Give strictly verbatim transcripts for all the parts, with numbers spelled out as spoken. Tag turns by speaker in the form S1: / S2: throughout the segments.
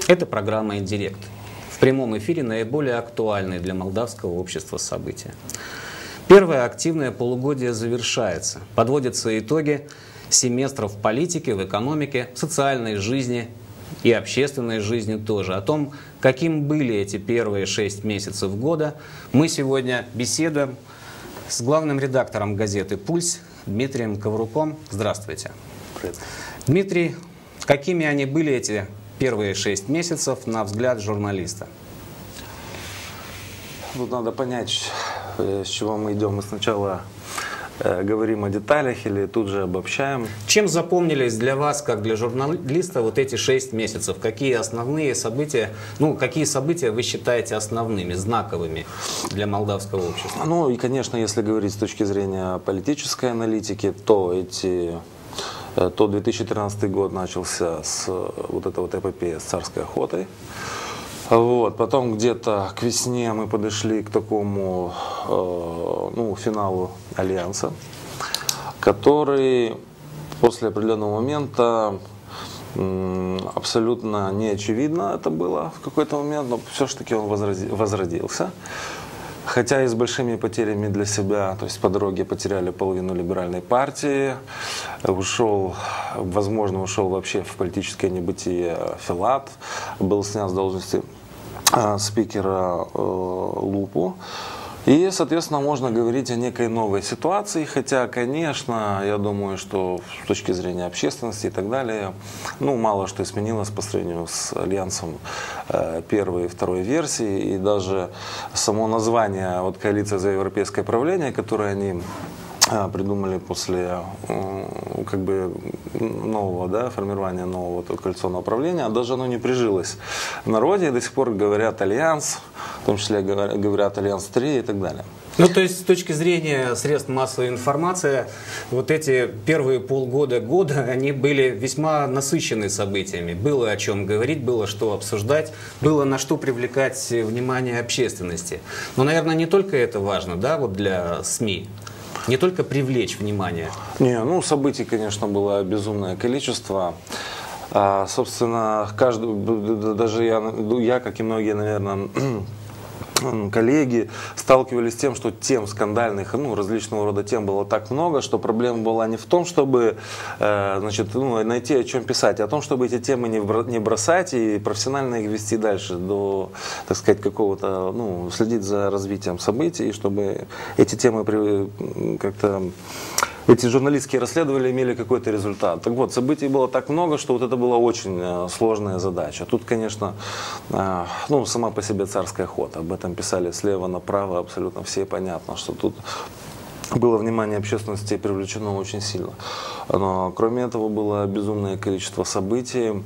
S1: Это программа «Индирект». В прямом эфире наиболее актуальные для молдавского общества события. Первое активное полугодие завершается. Подводятся итоги семестров в политике, в экономике, в социальной жизни и общественной жизни тоже. О том, каким были эти первые шесть месяцев года, мы сегодня беседуем с главным редактором газеты «Пульс» Дмитрием Ковруком. Здравствуйте.
S2: Привет.
S1: Дмитрий, какими они были, эти первые шесть месяцев, на взгляд журналиста?
S2: Тут надо понять, с чего мы идем. Мы сначала э, говорим о деталях или тут же обобщаем.
S1: Чем запомнились для вас, как для журналиста, вот эти шесть месяцев? Какие основные события, ну, какие события вы считаете основными, знаковыми для молдавского общества?
S2: Ну и, конечно, если говорить с точки зрения политической аналитики, то эти... то две тысячи тринадцатый год начался с вот этой вот эпопеи с царской охотой. Вот. Потом где-то к весне мы подошли к такому э, ну, финалу Альянса, который после определенного момента э, абсолютно неочевидно это было в какой-то момент, но все-таки он возрази, возродился. Хотя и с большими потерями для себя, то есть по дороге потеряли половину либеральной партии, ушел, возможно, ушел вообще в политическое небытие Филат, был снят с должности э, спикера э, Лупу. И, соответственно, можно говорить о некой новой ситуации, хотя, конечно, я думаю, что с точки зрения общественности и так далее, ну, мало что изменилось по сравнению с Альянсом э, первой и второй версии, и даже само название вот, «Коалиция за европейское правление», которое они э, придумали после э, как бы нового, да, формирования нового вот, коалиционного правления, даже оно не прижилось в народе, и до сих пор говорят «Альянс», в том числе говорят «Альянс-три» и так далее.
S1: Ну, то есть, с точки зрения средств массовой информации, вот эти первые полгода года, они были весьма насыщены событиями. Было о чем говорить, было что обсуждать, было на что привлекать внимание общественности. Но, наверное, не только это важно, да, вот для СМИ. Не только привлечь внимание.
S2: Не, ну, событий, конечно, было безумное количество. А, собственно, каждый, даже я, я, как и многие, наверное, коллеги сталкивались с тем, что тем скандальных, ну, различного рода тем было так много, что проблема была не в том, чтобы э, значит, ну, найти о чем писать, а о том, чтобы эти темы не бросать и профессионально их вести дальше до, так сказать, какого-то, ну, следить за развитием событий, чтобы эти темы как-то... Эти журналистские расследования имели какой-то результат. Так вот, событий было так много, что вот это была очень э, сложная задача. Тут, конечно, э, ну, сама по себе царская охота. Об этом писали слева направо абсолютно все, и понятно, что тут было внимание общественности привлечено очень сильно. Но кроме этого было безумное количество событий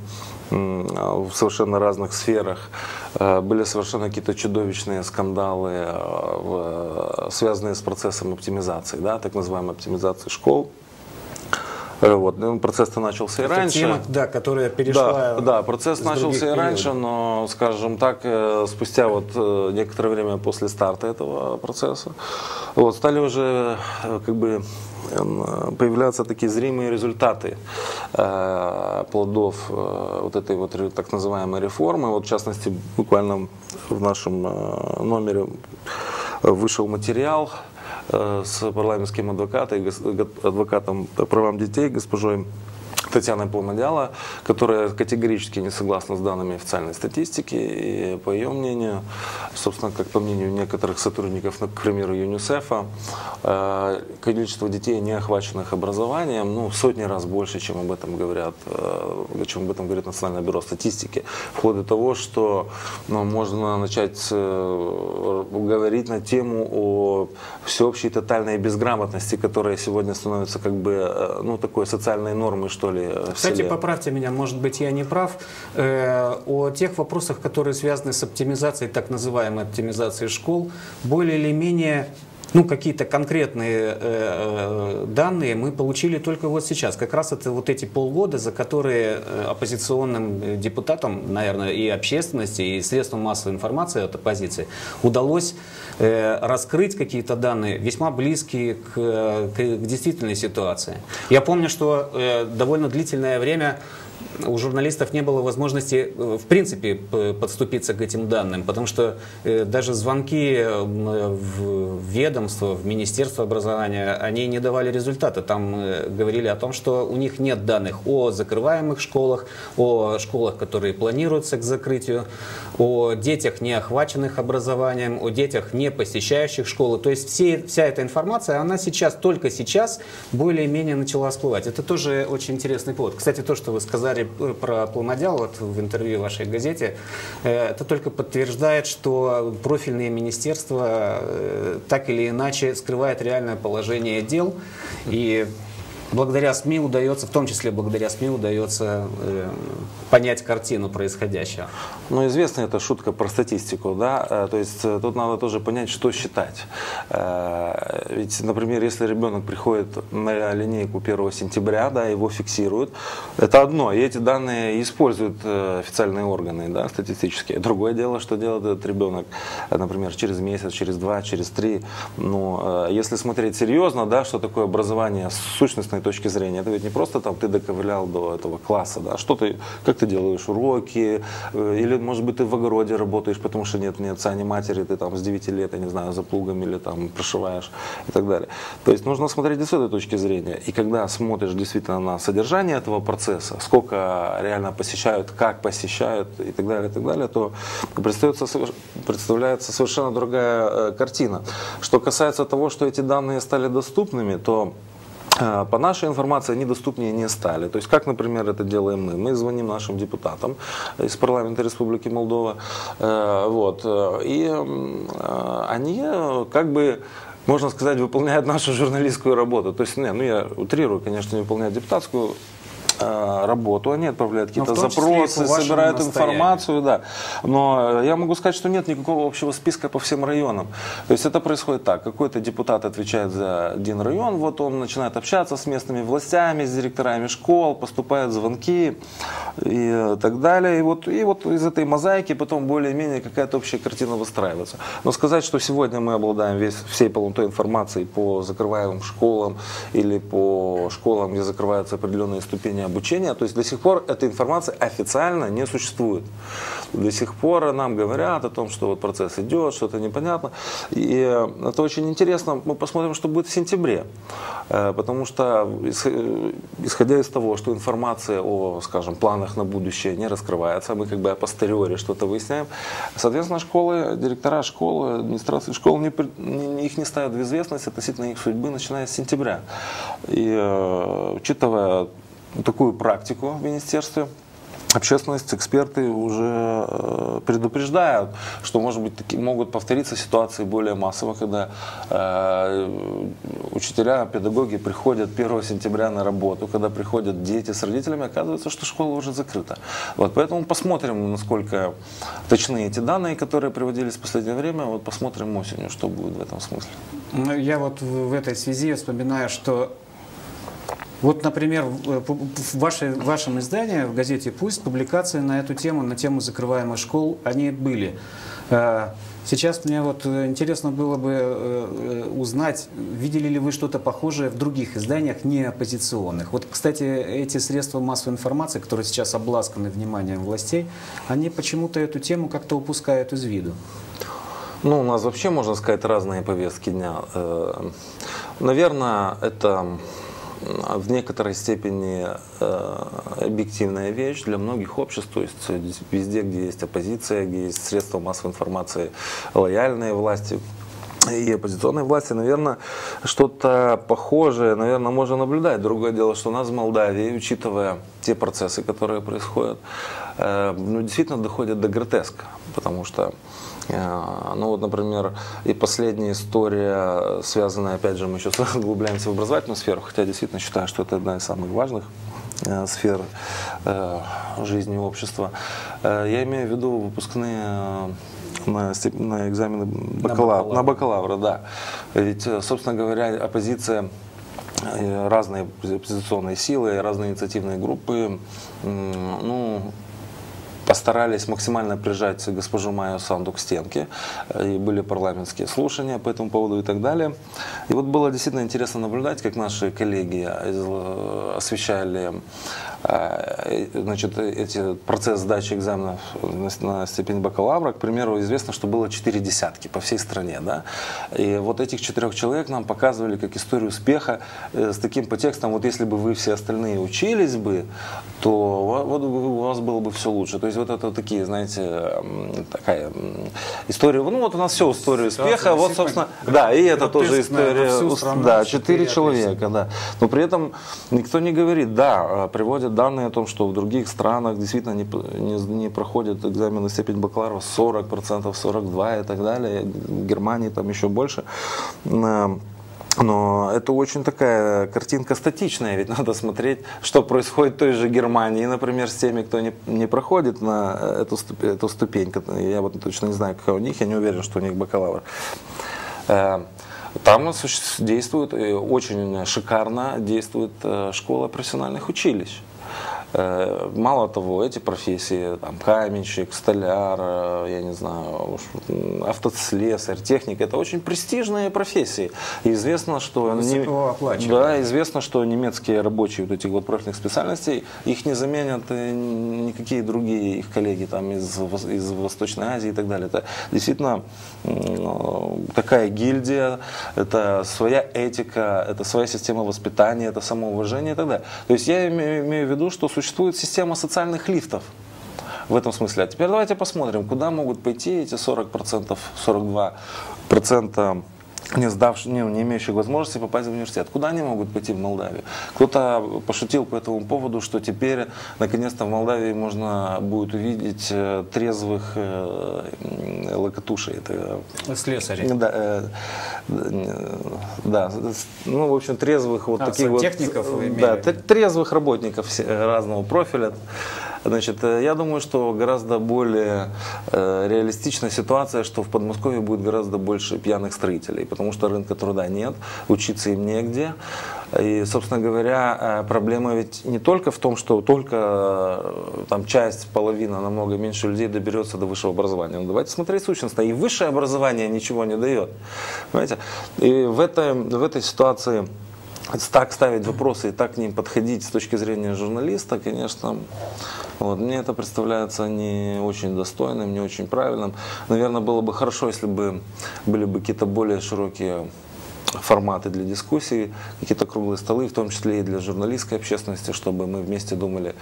S2: в совершенно разных сферах. Были совершенно какие-то чудовищные скандалы, связанные с процессом оптимизации, да, так называемой оптимизации школ. Вот. Процесс-то начался и
S1: это
S2: раньше.
S1: Тема, да, которая перешла.
S2: Да, да, процесс начался и раньше, но, скажем так, спустя вот некоторое время после старта этого процесса, вот, стали уже как бы появляться такие зримые результаты э, плодов э, вот этой вот так называемой реформы. Вот, в частности, буквально в нашем э, номере вышел материал с парламентским адвокатом, адвокатом по правам детей, госпожой Татьяной Полнодяла, которая категорически не согласна с данными официальной статистики. И по ее мнению, собственно, как по мнению некоторых сотрудников, к примеру, ЮНИСЕФа, количество детей, не охваченных образованием, ну, в сотни раз больше, чем об этом говорят, чем об этом говорит Национальное бюро статистики. Вплоть до того, что, ну, можно начать говорить на тему о всеобщей тотальной безграмотности, которая сегодня становится как бы, ну, такой социальной нормой, что ли.
S1: Кстати, поправьте меня, может быть, я не прав, э, о тех вопросах, которые связаны с оптимизацией, так называемой оптимизацией школ, более или менее, ну, какие-то конкретные э, данные мы получили только вот сейчас. Как раз это вот эти полгода, за которые оппозиционным депутатам, наверное, и общественности, и средствам массовой информации от оппозиции удалось э, раскрыть какие-то данные, весьма близкие к, к, к действительной ситуации. Я помню, что э, довольно длительное время у журналистов не было возможности, в принципе, подступиться к этим данным, потому что даже звонки в ведомство, в Министерство образования, они не давали результата. Там говорили о том, что у них нет данных о закрываемых школах, о школах, которые планируются к закрытию, о детях, не охваченных образованием, о детях, не посещающих школы. То есть все, вся эта информация, она сейчас, только сейчас, более-менее начала всплывать. Это тоже очень интересный повод. Кстати, то, что вы сказали про Пломодял вот в интервью в вашей газете, это только подтверждает, что профильные министерства так или иначе скрывают реальное положение дел. И благодаря СМИ удается, в том числе благодаря СМИ удается э, понять картину происходящего.
S2: Ну, известна эта шутка про статистику, да, то есть тут надо тоже понять, что считать. Ведь, например, если ребенок приходит на линейку первого сентября, да, его фиксируют, это одно, и эти данные используют официальные органы, да, статистические. Другое дело, что делает этот ребенок, например, через месяц, через два, через три. Ну, если смотреть серьезно, да, что такое образование с сущностной точки зрения, это ведь не просто там ты доковылял до этого класса, да, что ты, как ты делаешь уроки, или, может быть, ты в огороде работаешь, потому что нет ни отца, ни матери, ты там с девяти лет, я не знаю, за плугом или там прошиваешь и так далее. То есть нужно смотреть с этой точки зрения. И когда смотришь действительно на содержание этого процесса, сколько реально посещают, как посещают и так далее, и так далее, то представляется совершенно другая картина. Что касается того, что эти данные стали доступными, то по нашей информации они доступнее не стали. То есть, как, например, это делаем мы. Мы звоним нашим депутатам из парламента Республики Молдова. Вот, и они как бы, можно сказать, выполняют нашу журналистскую работу. То есть, не, ну я утрирую, конечно, не выполняют депутатскую работу, они отправляют какие-то запросы, собирают информацию, да. Но я могу сказать, что нет никакого общего списка по всем районам. То есть это происходит так: какой-то депутат отвечает за один район, вот он начинает общаться с местными властями, с директорами школ, поступают звонки и так далее. И вот, и вот из этой мозаики потом более-менее какая-то общая картина выстраивается. Но сказать, что сегодня мы обладаем весь, всей полнотой информации по закрываемым школам или по школам, где закрываются определенные ступени обучения, то есть до сих пор эта информация официально не существует. До сих пор нам говорят о том, что вот процесс идет, что-то непонятно. И это очень интересно. Мы посмотрим, что будет в сентябре. Потому что, исходя из того, что информация о, скажем, планах на будущее не раскрывается, мы как бы апостериори что-то выясняем, соответственно, школы, директора школы, администрации школ, не, их не ставят в известность относительно их судьбы, начиная с сентября. И учитывая такую практику в министерстве, общественность, эксперты уже предупреждают, что, может быть, таки, могут повториться ситуации более массово, когда э, учителя, педагоги приходят первого сентября на работу, когда приходят дети с родителями, оказывается, что школа уже закрыта. Вот, поэтому посмотрим, насколько точны эти данные, которые приводились в последнее время. Вот посмотрим осенью, что будет в этом смысле.
S1: Я вот в этой связи вспоминаю, что вот, например, в, вашей, в вашем издании, в газете «Пусть», публикации на эту тему, на тему закрываемых школ, они были. Сейчас мне вот интересно было бы узнать, видели ли вы что-то похожее в других изданиях, не оппозиционных. Вот, кстати, эти средства массовой информации, которые сейчас обласканы вниманием властей, они почему-то эту тему как-то упускают из виду.
S2: Ну, у нас вообще, можно сказать, разные повестки дня. Наверное, это в некоторой степени э, объективная вещь для многих обществ, то есть везде, где есть оппозиция, где есть средства массовой информации, лояльные власти и оппозиционные власти, наверное, что-то похожее, наверное, можно наблюдать. Другое дело, что у нас в Молдавии, учитывая те процессы, которые происходят, э, ну, действительно доходят до гротеска, потому что ну вот, например, и последняя история, связанная, опять же, мы сейчас углубляемся в образовательную сферу, хотя действительно считаю, что это одна из самых важных э, сфер э, жизни общества. Э, я имею в виду выпускные э, на, на экзамены бакалавра, на, на бакалавра, да. Ведь, собственно говоря, оппозиция, э, разные оппозиционные силы, разные инициативные группы, э, ну, постарались максимально прижать госпожу Майю Санду к стенке, и были парламентские слушания по этому поводу и так далее. И вот было действительно интересно наблюдать, как наши коллеги освещали значит, эти, процесс сдачи экзаменов на степень бакалавра, к примеру, известно, что было четыре десятки по всей стране. Да? И вот этих четырех человек нам показывали как историю успеха с таким подтекстом: вот если бы вы все остальные учились бы, то вот у вас было бы все лучше. То есть вот это такие, знаете, такая история. Ну вот у нас все история успеха. Вот, собственно, да, и это тоже история. Да, четыре человека, да. Но при этом никто не говорит, да, приводят данные о том, что в других странах действительно не, не, не проходят экзамены на степень бакалавра сорок процентов, сорок два процента и так далее. В Германии там еще больше. Но это очень такая картинка статичная, ведь надо смотреть, что происходит в той же Германии, например, с теми, кто не, не проходит на эту, эту ступень. Я вот точно не знаю, какая у них, я не уверен, что у них бакалавр. Там действует, очень шикарно действует школа профессиональных училищ. Мало того, эти профессии, там, каменщик, столяр, я не знаю, автослесарь, техник, это очень престижные профессии. И известно, что, не, да, известно, что немецкие рабочие вот этих вот профильных специальностей, их не заменят никакие другие их коллеги там, из, из Восточной Азии и так далее. Это действительно такая гильдия, это своя этика, это своя система воспитания, это самоуважение и так далее. То есть я имею, имею в виду, что существует система социальных лифтов в этом смысле. А теперь давайте посмотрим, куда могут пойти эти сорок процентов, сорок два процента не сдавших, не, не имеющих возможности попасть в университет. Куда они могут пойти в Молдавию? Кто-то пошутил по этому поводу, что теперь наконец-то в Молдавии можно будет увидеть трезвых э, локатушей. Это,
S1: слесарей.
S2: Да, э, да, ну, в общем, трезвых вот
S1: а,
S2: таких вот, да, трезвых работников разного профиля. Значит, я думаю, что гораздо более э, реалистичная ситуация, что в Подмосковье будет гораздо больше пьяных строителей, потому что рынка труда нет, учиться им негде. И, собственно говоря, проблема ведь не только в том, что только там, часть, половина, намного меньше людей доберется до высшего образования. Но давайте смотреть сущностно. И высшее образование ничего не дает. Понимаете? И в этой, в этой ситуации так ставить вопросы и так к ним подходить с точки зрения журналиста, конечно, вот, мне это представляется не очень достойным, не очень правильным. Наверное, было бы хорошо, если бы были бы какие-то более широкие форматы для дискуссий, какие-то круглые столы, в том числе и для журналистской общественности, чтобы мы вместе думали,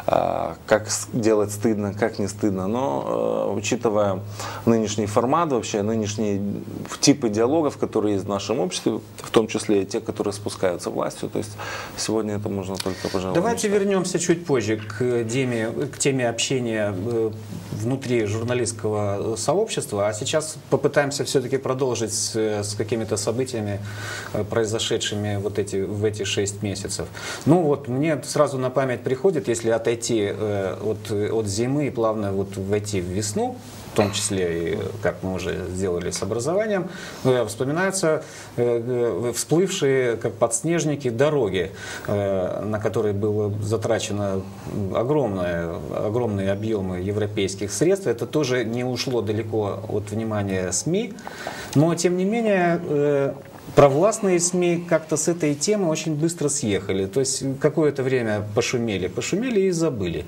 S2: как делать стыдно, как не стыдно. Но учитывая нынешний формат, вообще нынешние типы диалогов, которые есть в нашем обществе, в том числе и те, которые спускаются властью, то есть сегодня это можно только, пожалуй,
S1: давайте мечтать. Вернемся чуть позже к теме, к теме общения внутри журналистского сообщества, а сейчас попытаемся все-таки продолжить с, с какими-то событиями, произошедшими вот эти, в эти шесть месяцев. Ну вот, мне сразу на память приходит, если отойти э, от, от зимы и плавно вот войти в весну, в том числе и, как мы уже сделали с образованием, э, вспоминаются э, всплывшие, как подснежники, дороги, э, на которые было затрачено огромное, огромные объемы европейских средств. Это тоже не ушло далеко от внимания СМИ, но тем не менее э, провластные СМИ как-то с этой темы очень быстро съехали. То есть какое-то время пошумели, пошумели и забыли.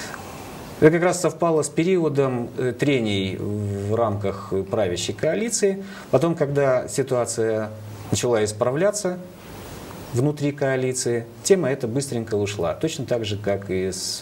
S1: Это как раз совпало с периодом трений в рамках правящей коалиции. Потом, когда ситуация начала исправляться внутри коалиции, тема эта быстренько ушла. Точно так же, как и с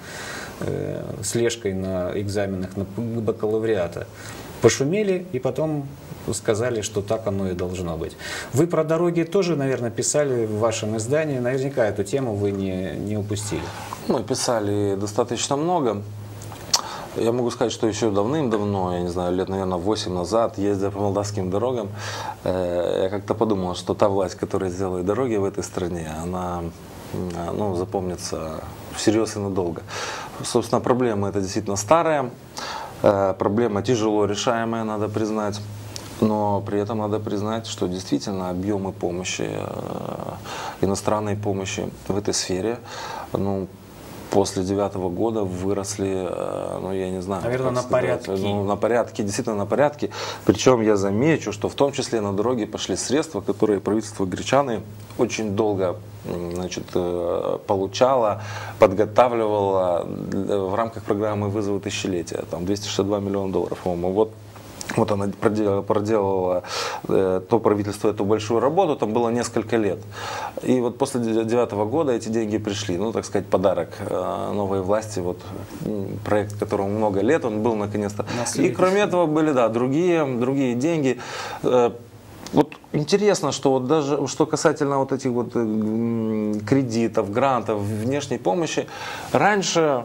S1: э, слежкой на экзаменах на бакалавриата. Пошумели и потом сказали, что так оно и должно быть. Вы про дороги тоже, наверное, писали в вашем издании. Наверняка эту тему вы не, не упустили.
S2: Мы писали достаточно много. Я могу сказать, что еще давным-давно, я не знаю, лет, наверное, восемь назад, ездя по молдавским дорогам, э, я как-то подумал, что та власть, которая сделает дороги в этой стране, она ну, запомнится всерьез и надолго. Собственно, проблема эта действительно старая. Проблема тяжело решаемая, надо признать, но при этом надо признать, что действительно объемы помощи, иностранной помощи в этой сфере, ну, после девятого года выросли, ну, я не знаю.
S1: Наверное, на порядки.
S2: Ну, на порядки, действительно на порядки. Причем я замечу, что в том числе на дороге пошли средства, которые правительство Гречаны очень долго, значит, получало, подготавливало в рамках программы «Вызовы тысячелетия». Там двести шестьдесят два миллиона долларов, по-моему. Вот. Вот она проделала, проделала э, то правительство эту большую работу, там было несколько лет. И вот после девятого года эти деньги пришли, ну, так сказать, подарок э, новой власти, вот проект, которому много лет, он был наконец-то. И кроме этого были, да, другие, другие деньги. Э, вот интересно, что вот даже что касательно вот этих вот э, кредитов, грантов, внешней помощи, раньше...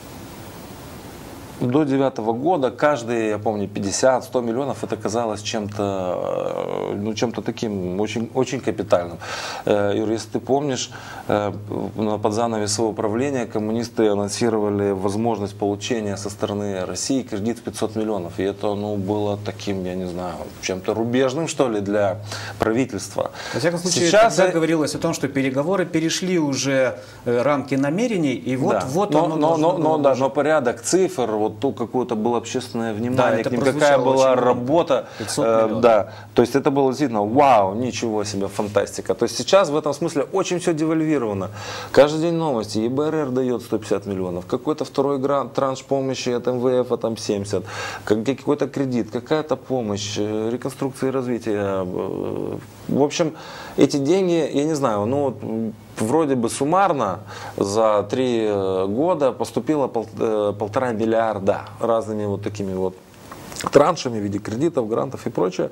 S2: До девятого года каждые, я помню, пятьдесят-сто миллионов, это казалось чем-то, ну, чем-то таким очень, очень капитальным. Юр, если ты помнишь, под занавес своего правления коммунисты анонсировали возможность получения со стороны России кредит в пятьсот миллионов. И это, ну, было таким, я не знаю, чем-то рубежным, что ли, для правительства.
S1: Во всяком случае,
S2: сейчас
S1: тогда говорилось о том, что переговоры перешли уже рамки намерений, и вот,
S2: да.
S1: вот
S2: но,
S1: оно
S2: но, но, но,
S1: уже...
S2: да, но порядок цифр, вот то какое-то было общественное внимание,
S1: да,
S2: к ним, какая была работа, э, да, то есть это было действительно вау, ничего себе, фантастика. То есть сейчас в этом смысле очень все девальвировано. Каждый день новости, ЕБРР дает сто пятьдесят миллионов, какой-то второй грант, транш помощи от эм вэ эфа там семьдесят, какой-то кредит, какая-то помощь, реконструкция и развитие. В общем, эти деньги, я не знаю, ну, вроде бы суммарно за три года поступило пол, полтора миллиарда разными вот такими вот траншами в виде кредитов, грантов и прочее.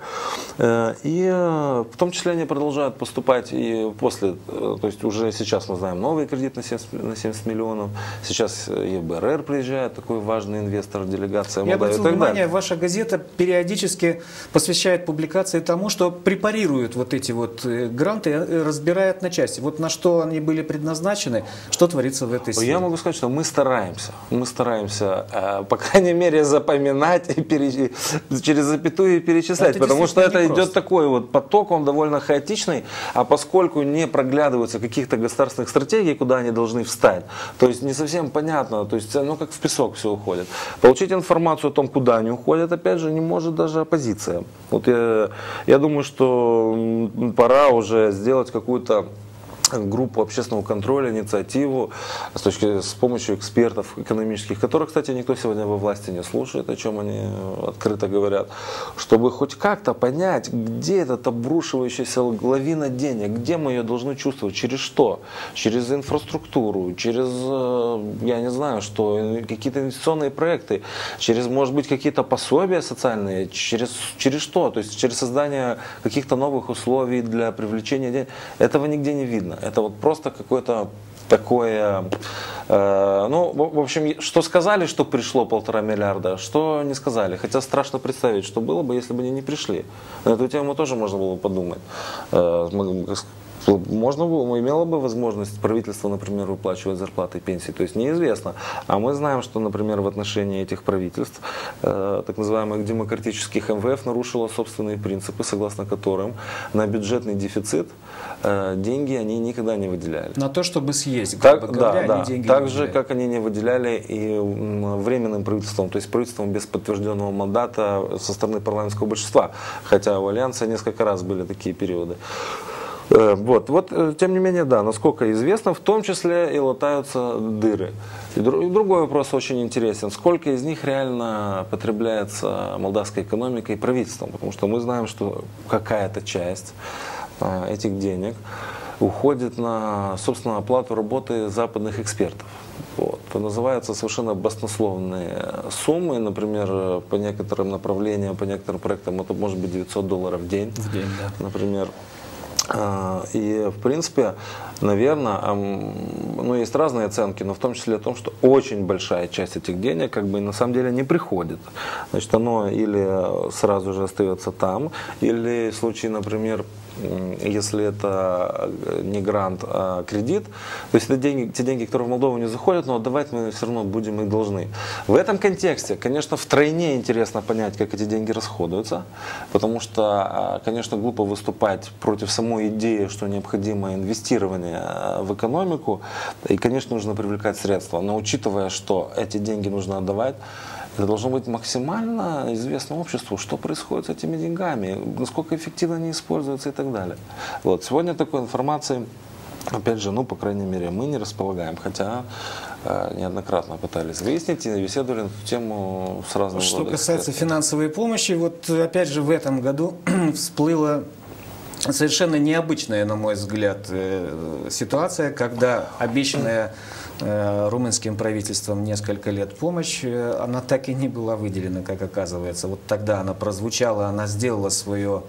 S2: И в том числе они продолжают поступать и после, то есть уже сейчас мы знаем новый кредит на семьдесят миллионов, сейчас ЕБРР приезжает, такой важный инвестор, делегация Молдавии.
S1: Я обратил внимание, ваша газета периодически посвящает публикации тому, что препарируют вот эти вот гранты, разбирает на части. Вот на что они были предназначены, что творится в этой сфере.
S2: Я могу сказать, что мы стараемся, мы стараемся, по крайней мере, запоминать и перечислять, через запятую перечислять, это потому что это идет такой вот поток, он довольно хаотичный, а поскольку не проглядываются каких-то государственных стратегий, куда они должны встать, то есть не совсем понятно, то есть, ну, как в песок все уходит. Получить информацию о том, куда они уходят, опять же, не может даже оппозиция. Вот я, я думаю, что пора уже сделать какую-то группу общественного контроля, инициативу с, точки, с помощью экспертов экономических, которых, кстати, никто сегодня во власти не слушает, о чем они открыто говорят, чтобы хоть как-то понять, где этот обрушивающаяся лавина денег, где мы ее должны чувствовать, через что? Через инфраструктуру, через, я не знаю, что, какие-то инвестиционные проекты, через, может быть, какие-то пособия социальные, через, через что? То есть через создание каких-то новых условий для привлечения денег. Этого нигде не видно. Это вот просто какое-то такое, э, ну, в, в общем, что сказали, что пришло полтора миллиарда, что не сказали. Хотя страшно представить, что было бы, если бы они не пришли. На эту тему тоже можно было бы подумать. Э, Можно было, имело бы возможность правительство, например, выплачивать зарплаты и пенсии, то есть неизвестно. А мы знаем, что, например, в отношении этих правительств, э, так называемых демократических эм вэ эф нарушило собственные принципы, согласно которым на бюджетный дефицит э, деньги они никогда не выделяли.
S1: На то, чтобы съесть,
S2: так,
S1: грубо говоря,
S2: да,
S1: они
S2: да.
S1: деньги
S2: Так
S1: не
S2: же, как они не выделяли и временным правительством, то есть правительством без подтвержденного мандата со стороны парламентского большинства, хотя у Альянса несколько раз были такие периоды. Вот, вот, тем не менее, да, насколько известно, в том числе и латаются дыры. И другой вопрос очень интересен. Сколько из них реально потребляется молдавской экономикой и правительством? Потому что мы знаем, что какая-то часть этих денег уходит на, собственно, оплату работы западных экспертов. Вот. Называются совершенно баснословные суммы. Например, по некоторым направлениям, по некоторым проектам это может быть девятьсот долларов в день.
S1: В день, да.
S2: Например. И, в принципе, наверное, ну, есть разные оценки, но в том числе о том, что очень большая часть этих денег как бы на самом деле не приходит. Значит, оно или сразу же остается там, или в случае, например, если это не грант, а кредит, то есть это деньги, те деньги, которые в Молдову не заходят, но отдавать мы все равно будем и должны. В этом контексте, конечно, втройне интересно понять, как эти деньги расходуются, потому что, конечно, глупо выступать против самой ну, идея, что необходимо инвестирование в экономику, и, конечно, нужно привлекать средства. Но учитывая, что эти деньги нужно отдавать, это должно быть максимально известно обществу, что происходит с этими деньгами, насколько эффективно они используются и так далее. Вот. Сегодня такой информации, опять же, ну, по крайней мере, мы не располагаем, хотя э, неоднократно пытались выяснить и беседовали на эту тему с разными.
S3: Что касается финансовой помощи, вот опять же в этом году всплыла совершенно необычная, на мой взгляд, ситуация, когда обещанная румынским правительством несколько лет помощь, она так и не была выделена, как оказывается. Вот тогда она прозвучала, она сделала свое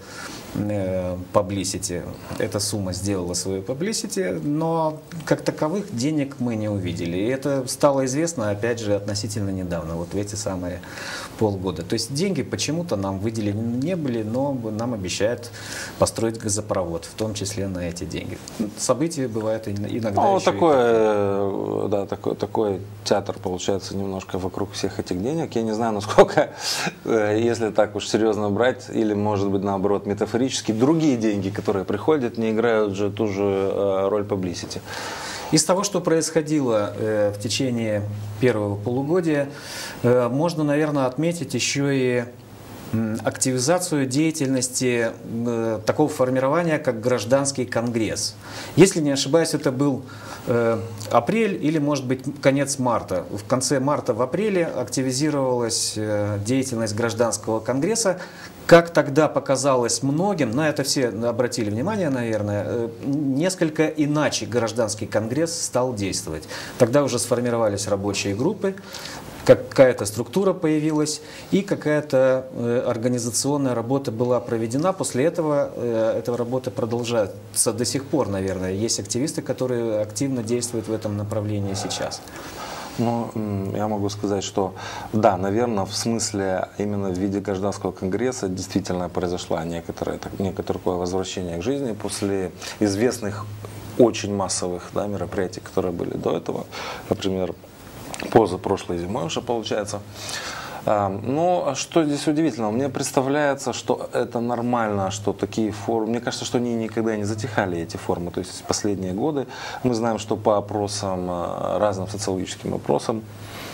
S3: publicity, эта сумма сделала свою publicity, но как таковых денег мы не увидели. И это стало известно, опять же, относительно недавно, вот в эти самые полгода. То есть деньги почему-то нам выделены не были, но нам обещают построить газопровод, в том числе на эти деньги. События бывают иногда
S2: ну,
S3: еще
S2: такое, и... да, такой, такой театр получается немножко вокруг всех этих денег. Я не знаю, насколько, если так уж серьезно брать, или может быть наоборот метафорически, другие деньги, которые приходят, не играют же ту же роль publicity.
S3: Из того, что происходило э, в течение первого полугодия, э, можно, наверное, отметить еще и э, активизацию деятельности э, такого формирования, как гражданский конгресс. Если не ошибаюсь, это был э, апрель или, может быть, конец марта. В конце марта, в апреле активизировалась э, деятельность гражданского конгресса. Как тогда показалось многим, на это все обратили внимание, наверное, несколько иначе гражданский конгресс стал действовать. Тогда уже сформировались рабочие группы, какая-то структура появилась и какая-то организационная работа была проведена. После этого эта работа продолжается до сих пор, наверное. Есть активисты, которые активно действуют в этом направлении сейчас.
S2: Ну, я могу сказать, что да, наверное, в смысле именно в виде гражданского конгресса действительно произошло некоторое, некоторое такое возвращение к жизни после известных очень массовых, да, мероприятий, которые были до этого. Например, позапрошлой зимой уже получается. Но что здесь удивительно, мне представляется, что это нормально, что такие формы, мне кажется, что они никогда не затихали, эти формы, то есть последние годы. Мы знаем, что по опросам, разным социологическим опросам,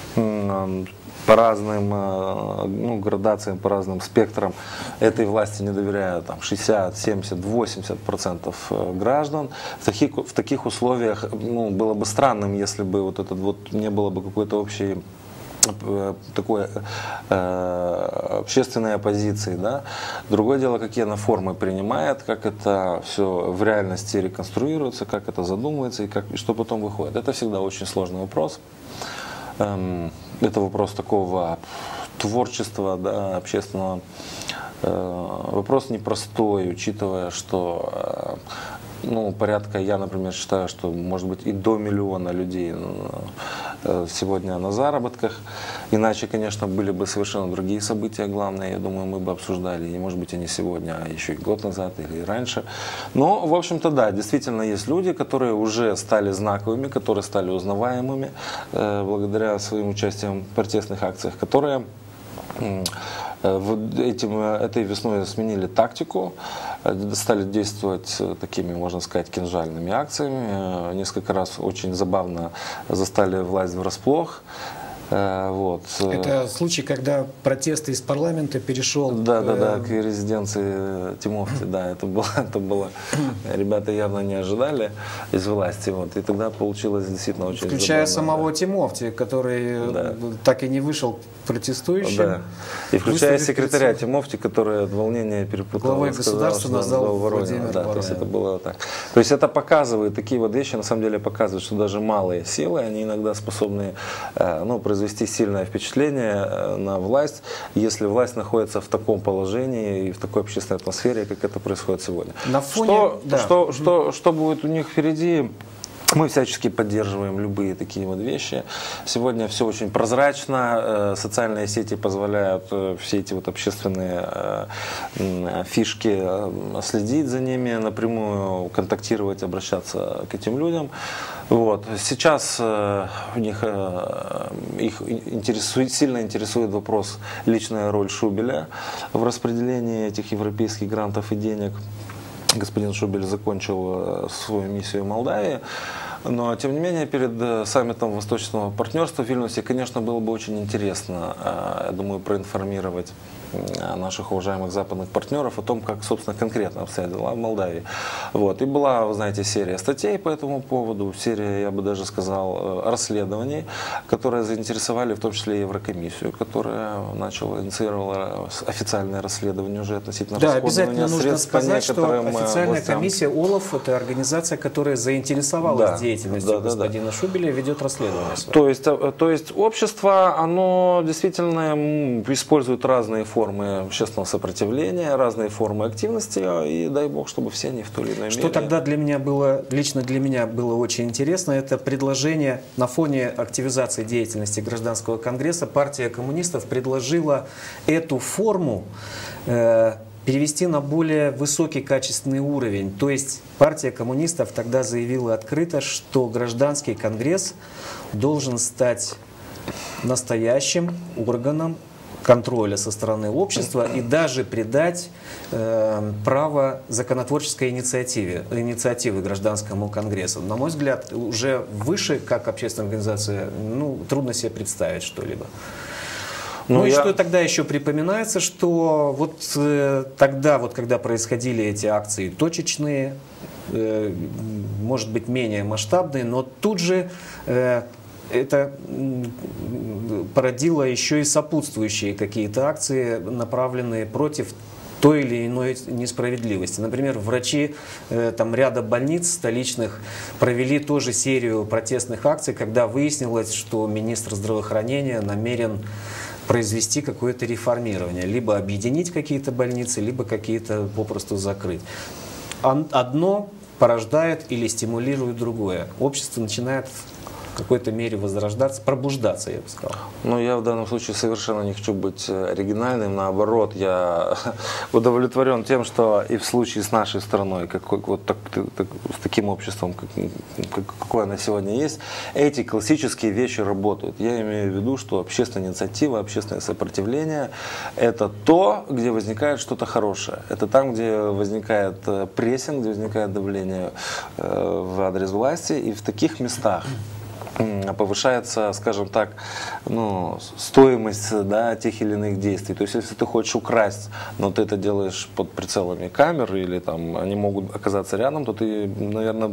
S2: по разным ну, градациям, по разным спектрам этой власти не доверяют там, шестьдесят, семьдесят, восемьдесят процентов граждан. В таких, в таких условиях ну, было бы странным, если бы вот этот вот не было бы какой-то общей такой э, общественной оппозиции, да. Другое дело, какие она формы принимает, как это все в реальности реконструируется, как это задумывается и, как, и что потом выходит. Это всегда очень сложный вопрос. Эм, это вопрос такого творчества, да, общественного. Э, вопрос непростой, учитывая, что э, ну, порядка, я, например, считаю, что может быть и до миллиона людей сегодня на заработках. Иначе, конечно, были бы совершенно другие события главные. Я думаю, мы бы обсуждали, и может быть и не сегодня, а еще и год назад или раньше. Но, в общем-то, да, действительно есть люди, которые уже стали знаковыми, которые стали узнаваемыми э, благодаря своим участиям в протестных акциях, которые э, Этим, этой весной сменили тактику, стали действовать такими, можно сказать, кинжальными акциями. Несколько раз очень забавно застали власть врасплох. Вот.
S3: Это случай, когда протесты из парламента перешел
S2: да, к... Да, да, к резиденции Тимофти, да, это было, это было, ребята явно не ожидали из власти, вот, и тогда получилось действительно очень
S3: Включая
S2: забавно,
S3: самого
S2: да.
S3: Тимофти, который
S2: да.
S3: так и не вышел протестующим.
S2: Да. И включая секретаря Тимофти, который от волнения перепутал.
S3: Главой государства назвал Владимир
S2: да, то есть это было так. То есть это показывает, такие вот вещи на самом деле показывают, что даже малые силы, они иногда способны, ну, произвести сильное впечатление на власть, если власть находится в таком положении и в такой общественной атмосфере, как это происходит сегодня.
S3: На фоне...
S2: Что,
S3: да.
S2: что, что, что будет у них впереди? Мы всячески поддерживаем любые такие вот вещи. Сегодня все очень прозрачно, социальные сети позволяют все эти вот общественные фишки следить за ними, напрямую контактировать, обращаться к этим людям. Вот. Сейчас у них, их интересует, сильно интересует вопрос личная роль Шубеля в распределении этих европейских грантов и денег. господин Шубель закончил свою миссию в Молдавии. Но, тем не менее, перед саммитом Восточного партнерства в Вильнюсе, конечно, было бы очень интересно, я думаю, проинформировать наших уважаемых западных партнеров о том, как, собственно, конкретно обстоят дела в Молдавии. Вот. И была, вы знаете, серия статей по этому поводу, серия, я бы даже сказал, расследований, которые заинтересовали в том числе и Еврокомиссию, которая начала, инициировала официальное расследование уже относительно
S3: да, обязательно нужно сказать, что официальная
S2: властям.
S3: комиссия ОЛАФ – это организация, которая заинтересовалась да, деятельностью да, господина да, да. Шубеля, ведет расследование.
S2: То есть, то есть общество, оно действительно использует разные формы формы общественного сопротивления, разные формы активности, и дай бог, чтобы все они в той или иной мере.
S3: Что тогда для меня было, лично для меня было очень интересно, это предложение на фоне активизации деятельности Гражданского конгресса. Партия коммунистов предложила эту форму э, перевести на более высокий качественный уровень. То есть партия коммунистов тогда заявила открыто, что Гражданский конгресс должен стать настоящим органом контроля со стороны общества и даже придать э, право законотворческой инициативе, инициативы Гражданскому конгрессу. На мой взгляд, уже выше, как общественная организация, ну, трудно себе представить что-либо. Ну, ну и я... что тогда еще припоминается, что вот э, тогда, вот, когда происходили эти акции точечные, э, может быть, менее масштабные, но тут же э, это породило еще и сопутствующие какие-то акции, направленные против той или иной несправедливости. Например, врачи э, там, ряда больниц столичных провели тоже серию протестных акций, когда выяснилось, что министр здравоохранения намерен произвести какое-то реформирование. Либо объединить какие-то больницы, либо какие-то попросту закрыть. Одно порождает или стимулирует другое. Общество начинает в какой-то мере возрождаться, пробуждаться, я бы сказал.
S2: Ну, я в данном случае совершенно не хочу быть оригинальным. Наоборот, я удовлетворен тем, что и в случае с нашей страной, как, вот так, так, с таким обществом, как, как, какое оно сегодня есть, эти классические вещи работают. Я имею в виду, что общественная инициатива, общественное сопротивление – это то, где возникает что-то хорошее. Это там, где возникает прессинг, где возникает давление в адрес власти. И в таких местах повышается, скажем так, ну, стоимость, да, тех или иных действий. То есть, если ты хочешь украсть, но ты это делаешь под прицелами камер, или там они могут оказаться рядом, то ты, наверное,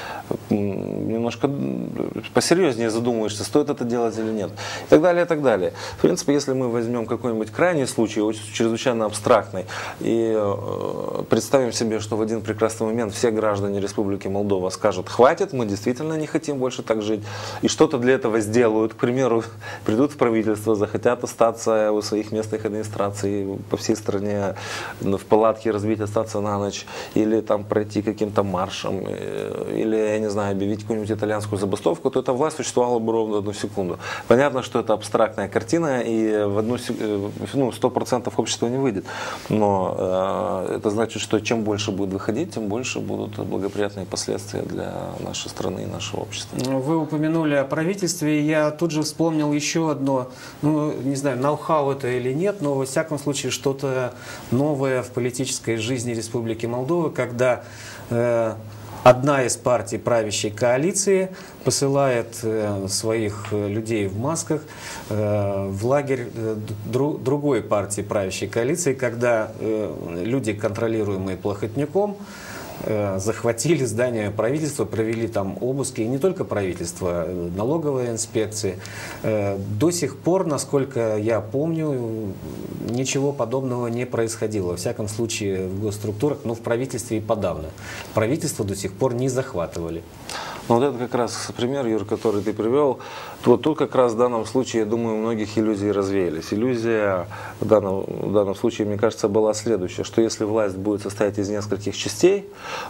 S2: немножко посерьезнее задумываешься, стоит это делать или нет. И так далее, и так далее. В принципе, если мы возьмем какой-нибудь крайний случай, очень чрезвычайно абстрактный, и э, представим себе, что в один прекрасный момент все граждане Республики Молдова скажут: хватит, мы действительно не хотим больше так жить, и что-то для этого сделают, к примеру, придут в правительство, захотят остаться у своих местных администраций по всей стране, в палатке разбить, остаться на ночь, или там пройти каким-то маршем, или, я не знаю, объявить какую-нибудь итальянскую забастовку, то эта власть существовала бы ровно одну секунду. Понятно, что это абстрактная картина, и в одну, ну, сто процентов общества не выйдет. Но э, это значит, что чем больше будет выходить, тем больше будут благоприятные последствия для нашей страны и нашего общества.
S3: Вы упомянули о правительстве, я тут же вспомнил еще одно, ну, не знаю, ноу-хау это или нет, но во всяком случае что-то новое в политической жизни Республики Молдова, когда э, одна из партий правящей коалиции посылает э, своих людей в масках э, в лагерь э, дру, другой партии правящей коалиции, когда э, люди, контролируемые Плохотнюком, э, захватили здание правительства, провели там обыски, и не только правительство, налоговая инспекция. Э, до сих пор, насколько я помню, ничего подобного не происходило. Во всяком случае, в госструктурах, но в правительстве и подавно. Правительство до сих пор не захватывали.
S2: Ну, вот это как раз пример, Юр, который ты привел. Вот тут как раз в данном случае, я думаю, у многих иллюзии развеялись. Иллюзия в данном, в данном случае, мне кажется, была следующая, что если власть будет состоять из нескольких частей,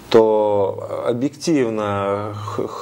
S2: то объективно,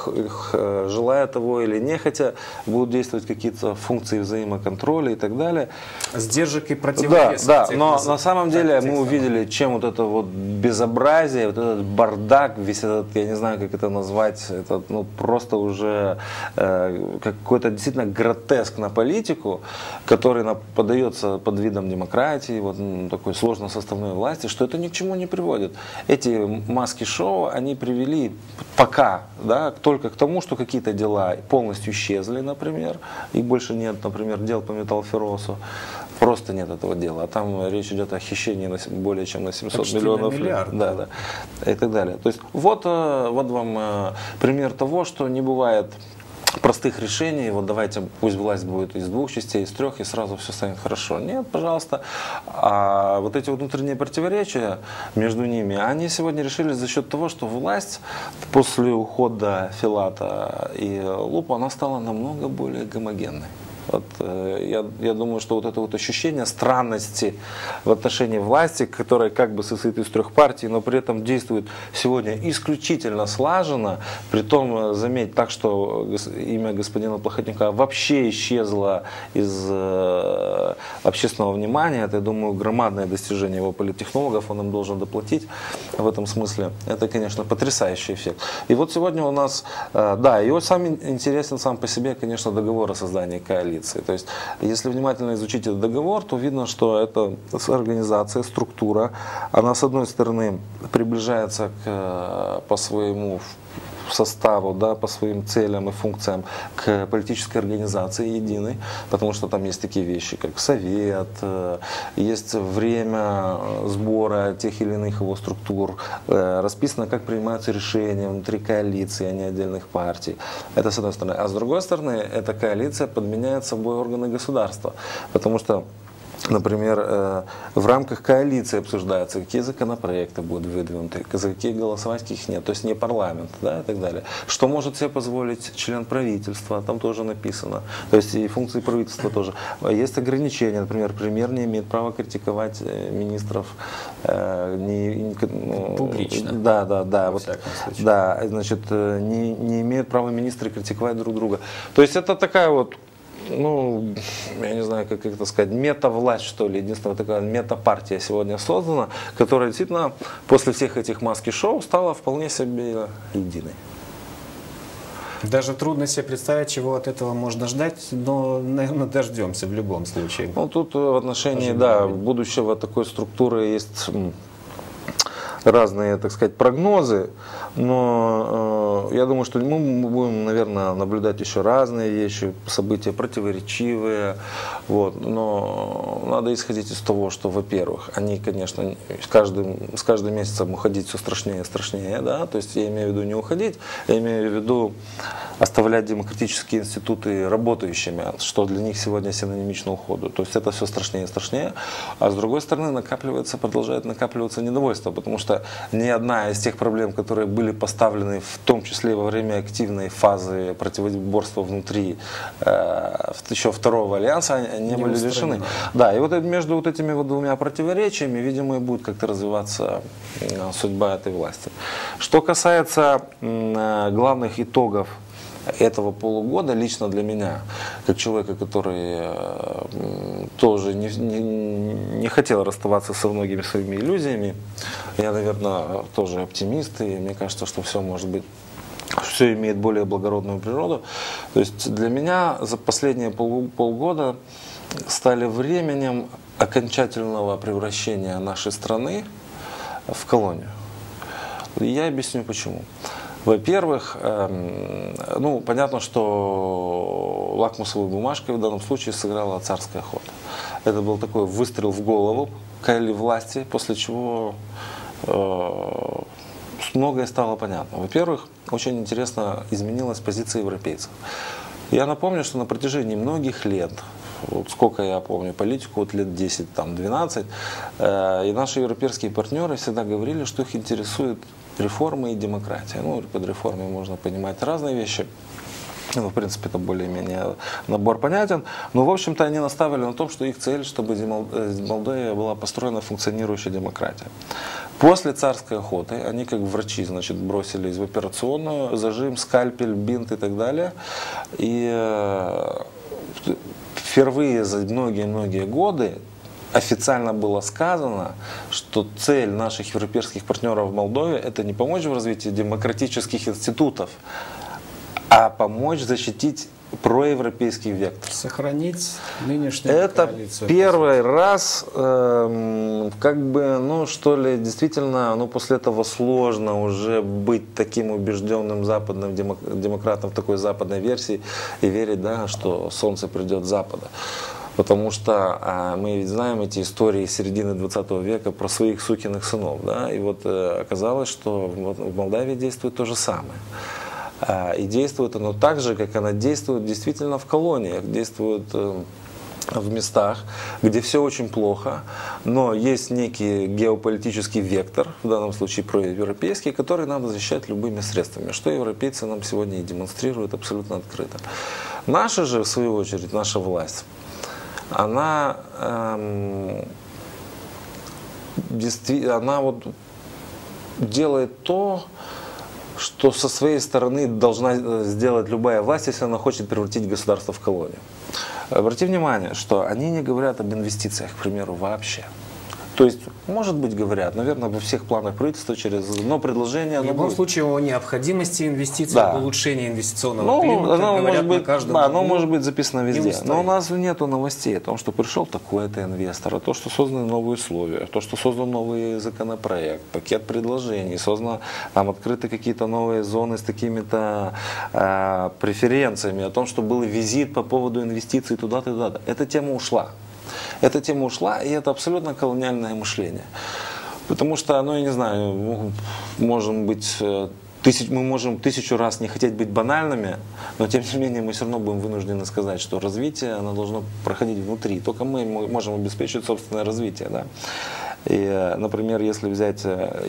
S2: желая того или нехотя, будут действовать какие-то функции взаимоконтроля и так далее.
S3: Сдержек и противовесов.
S2: Да, да, но на самом деле мы увидели, чем вот это вот безобразие, вот этот бардак, весь этот, я не знаю, как это назвать, этот ну, просто уже э, какой-то действительно гротеск на политику, который на, подается под видом демократии, вот ну, такой сложно составной власти, что это ни к чему не приводит. Эти маски-шоу, они привели пока, да, только к тому, что какие-то дела полностью исчезли, например, и больше нет, например, дел по металлоферросу. Просто нет этого дела. А там речь идет о хищении на, более чем на семьсот
S1: почти
S2: миллионов.
S1: На миллиард.
S2: Да, да. И так далее. То есть вот, вот вам пример того, что не бывает простых решений, вот давайте, пусть власть будет из двух частей, из трех, и сразу все станет хорошо. Нет, пожалуйста. А вот эти вот внутренние противоречия между ними, они сегодня решились за счет того, что власть после ухода Филата и Лупа, она стала намного более гомогенной. Вот, э, я, я думаю, что вот это вот ощущение странности в отношении власти, которая как бы состоит из трех партий, но при этом действует сегодня исключительно слаженно, притом, заметь, так, что имя господина Плохотнюка вообще исчезло из э, общественного внимания. Это, я думаю, громадное достижение его политтехнологов, он им должен доплатить в этом смысле. Это, конечно, потрясающий эффект. И вот сегодня у нас, э, да, и вот сам интересен сам по себе, конечно, договор о создании коалиции. То есть, если внимательно изучить этот договор, то видно, что это организация, структура, она, с одной стороны, приближается к, по своему составу, да, по своим целям и функциям к политической организации единой, потому что там есть такие вещи, как совет, есть время сбора тех или иных его структур, расписано, как принимаются решения внутри коалиции, а не отдельных партий. Это с одной стороны. А с другой стороны, эта коалиция подменяет собой органы государства, потому что, например, в рамках коалиции обсуждаются, какие законопроекты будут выдвинуты, за какие голосовать, каких нет. То есть не парламент, да, и так далее. Что может себе позволить член правительства, там тоже написано. То есть и функции правительства тоже. Есть ограничения, например, премьер не имеет права критиковать министров э, не, ну,
S3: публично.
S2: Да, да, да. Вот,
S3: случае.
S2: да, значит, не, не имеют права министры критиковать друг друга. То есть это такая вот, ну, я не знаю, как это сказать, мета-власть, что ли, единственная такая мета-партия сегодня создана, которая действительно после всех этих маски-шоу стала вполне себе единой.
S1: Даже трудно себе представить, чего от этого можно ждать, но, наверное, дождемся в любом случае.
S2: Ну, тут в отношении, да, будущего такой структуры есть разные, так сказать, прогнозы, но э, я думаю, что мы будем, наверное, наблюдать еще разные вещи, события противоречивые, вот, но надо исходить из того, что, во-первых, они, конечно, с каждым, с каждым месяцем уходить все страшнее и страшнее, да, то есть я имею в виду не уходить, я имею в виду оставлять демократические институты работающими, что для них сегодня синонимично уходу, то есть это все страшнее и страшнее, а с другой стороны накапливается, продолжает накапливаться недовольство, потому что ни одна из тех проблем, которые были поставлены, в том числе во время активной фазы противоборства внутри э, еще второго альянса, они не, не были решены. Да, и вот между вот этими вот двумя противоречиями, видимо, и будет как-то развиваться э, судьба этой власти. Что касается э, главных итогов этого полугода, лично для меня, как человека, который э, тоже не, не, не хотел расставаться со многими своими иллюзиями, я, наверное, тоже оптимист, и мне кажется, что все может быть, все имеет более благородную природу. То есть для меня за последние пол, полгода стали временем окончательного превращения нашей страны в колонию. И я объясню почему. Во-первых, эм, ну, понятно, что лакмусовой бумажкой в данном случае сыграла царская охота. Это был такой выстрел в голову власти, после чего э, многое стало понятно. Во-первых, очень интересно изменилась позиция европейцев. Я напомню, что на протяжении многих лет, вот сколько я помню политику, вот лет десять, там, двенадцать, э, и наши европейские партнеры всегда говорили, что их интересует реформы и демократия. Ну, под реформой можно понимать разные вещи. Ну, в принципе, это более-менее набор понятен. Но, в общем-то, они наставили на том, что их цель, чтобы в Молдове была построена функционирующая демократия. После царской охоты они, как врачи, значит, бросились в операционную, зажим, скальпель, бинт и так далее. И впервые за многие-многие годы официально было сказано, что цель наших европейских партнеров в Молдове — это не помочь в развитии демократических институтов, а помочь защитить проевропейский вектор.
S3: Сохранить нынешнюю
S2: Это
S3: коалицию.
S2: первый раз, э, как бы, ну что ли, действительно, ну после этого сложно уже быть таким убежденным западным демократом в такой западной версии и верить, да, что солнце придет с запада. Потому что а, мы ведь знаем эти истории середины двадцатого века про своих сукиных сынов, да, и вот э, оказалось, что в, в Молдавии действует то же самое. И действует оно так же, как оно действует действительно в колониях, действует в местах, где все очень плохо, но есть некий геополитический вектор, в данном случае проевропейский, который надо защищать любыми средствами, что европейцы нам сегодня и демонстрируют абсолютно открыто. Наша же, в свою очередь, наша власть, она, эм, действительно, она вот делает то, что со своей стороны должна сделать любая власть, если она хочет превратить государство в колонию. Обрати внимание, что они не говорят об инвестициях, к примеру, вообще. То есть, может быть, говорят, наверное, во всех планах правительства через, но предложение...
S3: В любом будет. случае о необходимости инвестиций, да. об улучшении инвестиционного
S2: ну,
S3: климата
S2: оно
S3: говорят
S2: может быть,
S3: на каждом
S2: да, оно
S3: углу.
S2: может быть записано везде. Но у нас нету новостей о том, что пришел такой-то инвестор, о том, что созданы новые условия, о том, что создан новый законопроект, пакет предложений, создано, там открыты какие-то новые зоны с такими-то э, преференциями, о том, что был визит по поводу инвестиций туда-то и туда-то. Эта тема ушла. Эта тема ушла, и это абсолютно колониальное мышление. Потому что, ну, я не знаю, можем быть, тысяч, мы можем тысячу раз не хотеть быть банальными, но тем не менее мы все равно будем вынуждены сказать, что развитие, оно должно проходить внутри. Только мы можем обеспечить собственное развитие, да. И, например, если взять...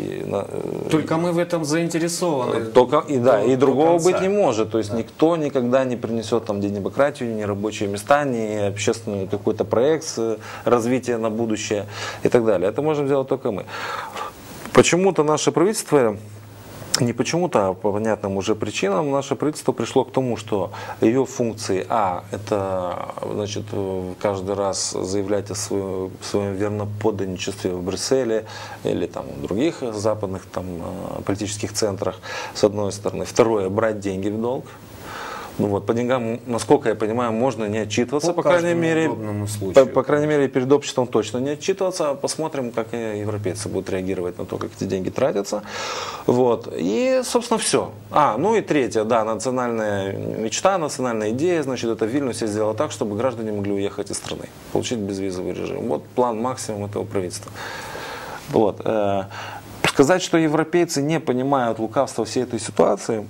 S3: Только мы в этом заинтересованы.
S2: Только, и, да, и другого быть не может. То есть да. никто никогда не принесет там ни демократию, ни рабочие места, ни общественный какой-то проект развития на будущее и так далее. Это можем сделать только мы. Почему-то наше правительство... Не почему-то, а по понятным уже причинам наше правительство пришло к тому, что ее функции, а, это, значит, каждый раз заявлять о своем, своем верноподданничестве в Брюсселе или там в других западных там политических центрах, с одной стороны. Второе, брать деньги в долг. Ну вот, по деньгам, насколько я понимаю, можно не отчитываться, по, по крайней мере, по, по крайней мере, перед обществом точно не отчитываться. Посмотрим, как европейцы будут реагировать на то, как эти деньги тратятся. Вот. И, собственно, все. А, ну и третье, да, национальная мечта, национальная идея, значит, это в Вильнюсе сделала так, чтобы граждане могли уехать из страны, получить безвизовый режим. Вот план максимум этого правительства. Вот. Сказать, что европейцы не понимают лукавства всей этой ситуации,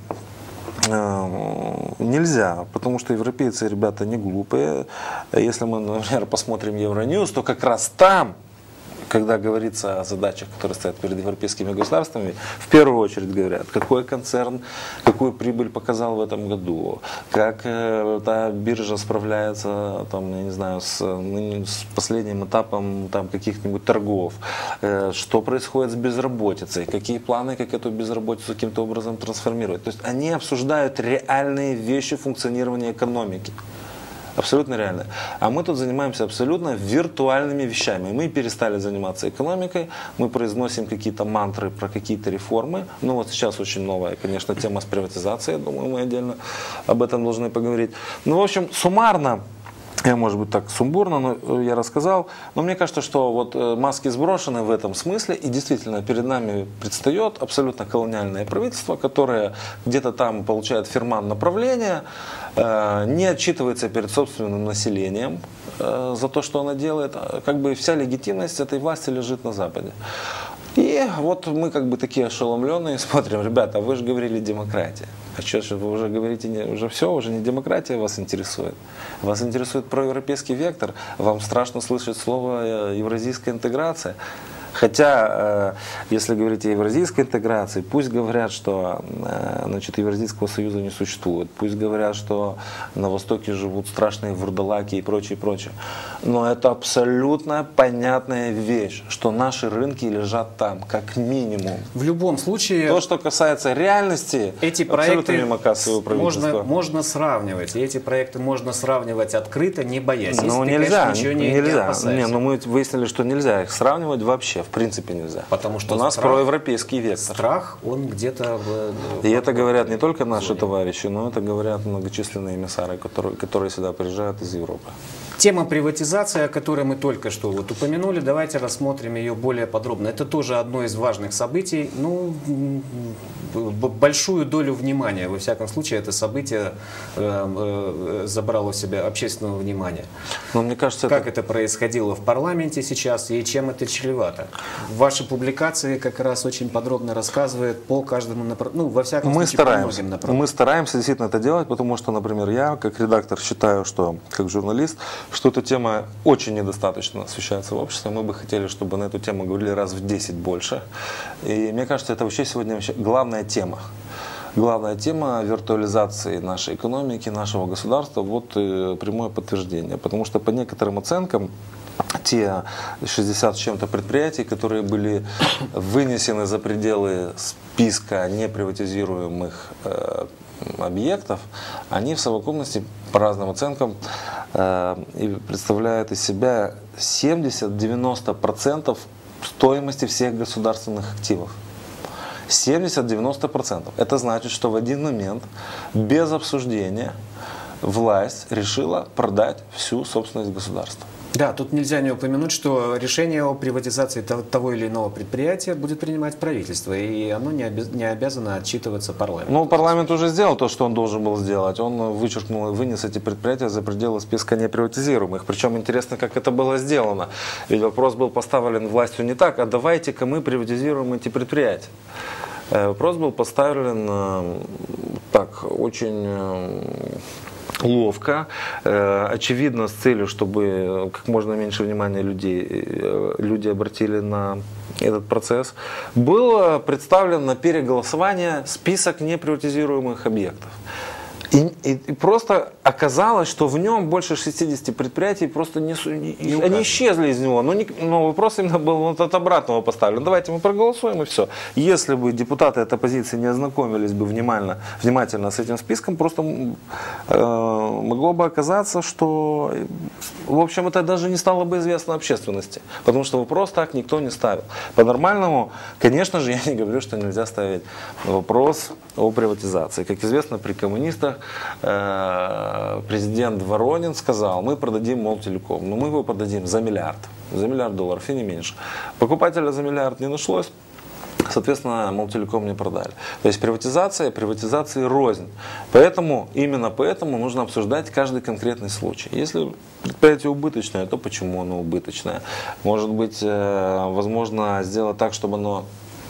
S2: нельзя, потому что европейцы, ребята, не глупые. Если мы, например, посмотрим Евроньюз, то как раз там, когда говорится о задачах, которые стоят перед европейскими государствами, в первую очередь говорят, какой концерн, какую прибыль показал в этом году, как э, та биржа справляется, там, я не знаю, с, с последним этапом там, каких-нибудь торгов, э, что происходит с безработицей, какие планы, как эту безработицу каким-то образом трансформировать. То есть они обсуждают реальные вещи функционирования экономики. Абсолютно реально. А мы тут занимаемся абсолютно виртуальными вещами. Мы перестали заниматься экономикой, мы произносим какие-то мантры про какие-то реформы. Ну вот сейчас очень новая, конечно, тема с приватизацией. Я думаю, мы отдельно об этом должны поговорить. Ну, в общем, суммарно, я, может быть, так сумбурно, но я рассказал. Но мне кажется, что вот маски сброшены в этом смысле. И действительно, перед нами предстает абсолютно колониальное правительство, которое где-то там получает фирман направления, не отчитывается перед собственным населением за то, что она делает. Как бы вся легитимность этой власти лежит на Западе. И вот мы как бы такие ошеломленные смотрим, ребята, вы же говорили демократия. А что же вы уже говорите, не, уже все, уже не демократия вас интересует. Вас интересует проевропейский вектор, вам страшно слышать слово евразийская интеграция. Хотя, если говорить о евразийской интеграции, пусть говорят, что значит, Евразийского союза не существует, пусть говорят, что на Востоке живут страшные вурдалаки и прочее, прочее. Но это абсолютно понятная вещь, что наши рынки лежат там, как минимум.
S3: В любом случае...
S2: То, что касается реальности,
S3: эти проекты
S2: мимо кассового правительства.
S3: Можно, можно сравнивать. И эти проекты можно сравнивать открыто, не боясь.
S2: Ну,
S3: Если
S2: нельзя,
S3: ты, конечно, ничего не,
S2: нельзя.
S3: не опасаешься.
S2: Не, но мы выяснили, что нельзя их сравнивать вообще. вообще, в принципе нельзя.
S1: Потому что
S2: у нас
S1: страх,
S2: проевропейский вектор.
S1: Страх, он где-то... В,
S2: и это говорят не только наши товарищи, но это говорят многочисленные эмиссары, которые, которые сюда приезжают из Европы.
S1: Тема приватизации, о которой мы только что вот упомянули, давайте рассмотрим ее более подробно. Это тоже одно из важных событий. Ну, большую долю внимания, во всяком случае, это событие э, э, забрало в себя общественного внимания.
S2: Но мне кажется,
S1: как
S2: это...
S1: это происходило в парламенте сейчас и чем это чревато? Ваши публикации как раз очень подробно рассказывают по каждому направлению, ну, во всяком
S2: мы
S1: случае,
S2: стараемся,
S1: по многим направлениям.
S2: Мы стараемся действительно это делать, потому что, например, я, как редактор, считаю, что, как журналист, что эта тема очень недостаточно освещается в обществе. Мы бы хотели, чтобы на эту тему говорили раз в десять больше. И мне кажется, это вообще сегодня вообще главная тема. Главная тема виртуализации нашей экономики, нашего государства, вот э, прямое подтверждение. Потому что по некоторым оценкам, те шестьдесят с чем-то предприятий, которые были вынесены за пределы списка неприватизируемых э, объектов, они в совокупности, по разным оценкам, э, представляют из себя семьдесят-девяносто процентов стоимости всех государственных активов. семьдесят-девяносто процентов. Это значит, что в один момент, без обсуждения, власть решила продать всю собственность государства.
S1: Да, тут нельзя не упомянуть, что решение о приватизации того или иного предприятия будет принимать правительство, и оно не, обяз... не обязано отчитываться парламенту.
S2: Ну, парламент уже сделал то, что он должен был сделать. Он вычеркнул и вынес эти предприятия за пределы списка неприватизируемых. Причем интересно, как это было сделано. Ведь вопрос был поставлен властью не так, а давайте-ка мы приватизируем эти предприятия. Вопрос был поставлен так, очень... ловко, очевидно, с целью, чтобы как можно меньше внимания людей, люди обратили на этот процесс. Был представлен на переголосование список неприватизируемых объектов. И, и, и просто оказалось, что в нем больше шестидесяти предприятий просто не, не они исчезли из него. Но, не, но вопрос именно был вот от обратного поставлен. Давайте мы проголосуем и все. Если бы депутаты от оппозиции не ознакомились бы внимательно, внимательно с этим списком, просто э, могло бы оказаться, что в общем это даже не стало бы известно общественности. Потому что вопрос так никто не ставил. По-нормальному, конечно же, я не говорю, что нельзя ставить вопрос о приватизации. Как известно, при коммунистах президент Воронин сказал, мы продадим Молтелеком, но мы его продадим за миллиард, за миллиард долларов и не меньше. Покупателя за миллиард не нашлось, соответственно, Молтелеком не продали. То есть приватизация, приватизации рознь. Поэтому, именно поэтому нужно обсуждать каждый конкретный случай. Если предприятие убыточное, то почему оно убыточное? Может быть, возможно сделать так, чтобы оно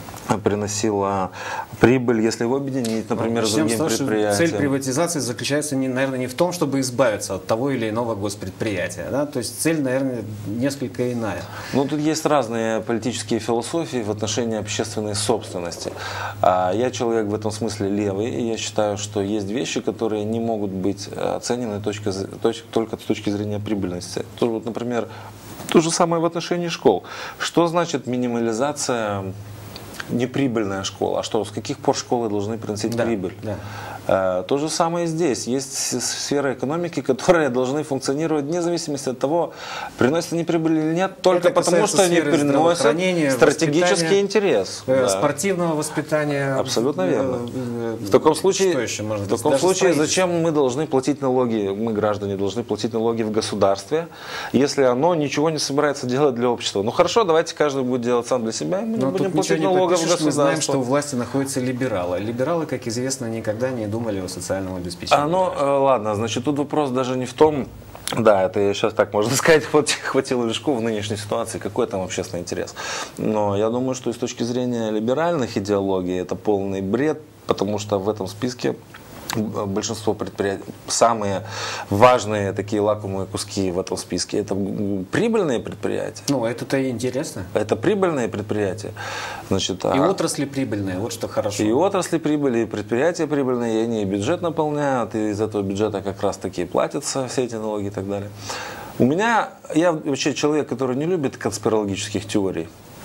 S2: приносила прибыль, если его объединить, например, с другим предприятием.
S1: Цель приватизации заключается, не, наверное, не в том, чтобы избавиться от того или иного госпредприятия. Да? То есть цель, наверное, несколько иная.
S2: Ну, тут есть разные политические философии в отношении общественной собственности. Я человек в этом смысле левый, и я считаю, что есть вещи, которые не могут быть оценены точка, точка, только с точки зрения прибыльности. То, вот, например, то же самое в отношении школ. Что значит минимализация неприбыльная школа? А что, с каких пор школы должны приносить
S1: да,
S2: прибыль?
S1: Да.
S2: То же самое здесь. Есть сферы экономики, которые должны функционировать вне зависимости от того, приносят они прибыль или нет, только потому, что они приносят стратегический интерес.
S1: Да. Спортивного воспитания.
S2: Абсолютно верно. В таком случае, что еще можно в таком случае зачем мы должны платить налоги, мы, граждане, должны платить налоги в государстве, если оно ничего не собирается делать для общества? Ну хорошо, давайте каждый будет делать сам для себя, и мы не
S1: Но
S2: будем платить налогов в государство.
S1: Мы знаем, что у власти находятся либералы. Либералы, как известно, никогда не думали о социальном обеспечении.
S2: А, ну, э, ладно, значит, тут вопрос даже не в том, да, это я сейчас так можно сказать, вот хватило лишку в нынешней ситуации, какой там общественный интерес. Но я думаю, что с точки зрения либеральных идеологий это полный бред, потому что в этом списке большинство предприятий, самые важные такие лакомые куски в этом списке, это прибыльные предприятия.
S1: Ну, это-то интересно.
S2: Это прибыльные предприятия. Значит,
S1: и
S2: а...
S1: отрасли прибыльные, вот что хорошо.
S2: И отрасли прибыльные, и предприятия прибыльные, и они бюджет наполняют, и из этого бюджета как раз таки платятся все эти налоги и так далее. У меня, я вообще человек, который не любит конспирологических теорий.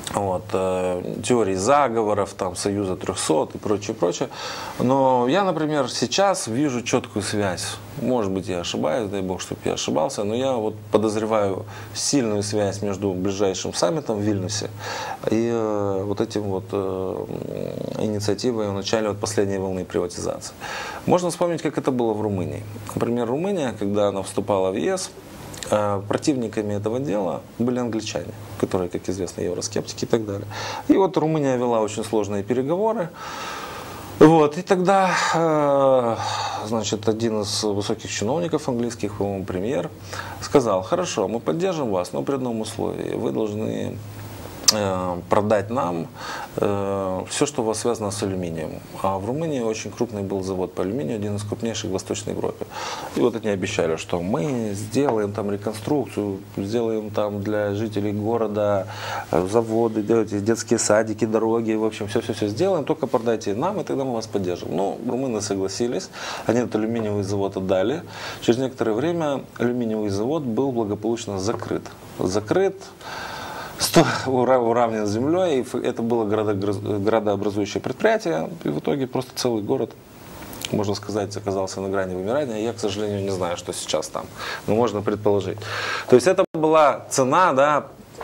S2: Вот, э, теории заговоров, там, Союза трехсот и прочее, прочее. Но я, например, сейчас вижу четкую связь. Может быть, я ошибаюсь, дай бог, чтобы я ошибался, но я вот подозреваю сильную связь между ближайшим саммитом в Вильнюсе и э, вот этим вот э, инициативой в начале вот последней волны приватизации. Можно вспомнить, как это было в Румынии. Например, Румыния, когда она вступала в ЕС, противниками этого дела были англичане, которые, как известно, евроскептики и так далее. И вот Румыния вела очень сложные переговоры. Вот, и тогда, значит, один из высоких чиновников английских, по-моему, премьер, сказал: хорошо, мы поддержим вас, но при одном условии. Вы должны продать нам э, все, что у вас связано с алюминием. А в Румынии очень крупный был завод по алюминию, один из крупнейших в Восточной Европе. И вот они обещали, что мы сделаем там реконструкцию, сделаем там для жителей города заводы, детские садики, дороги, в общем, все-все-все сделаем, только продайте нам, и тогда мы вас поддержим. Ну, румыны согласились, они этот алюминиевый завод отдали. Через некоторое время алюминиевый завод был благополучно закрыт. Закрыт, уравнен с землей, и это было градообразующее предприятие, и в итоге просто целый город, можно сказать, оказался на грани вымирания. Я, к сожалению, не знаю, что сейчас там, но можно предположить. То есть это была цена, да,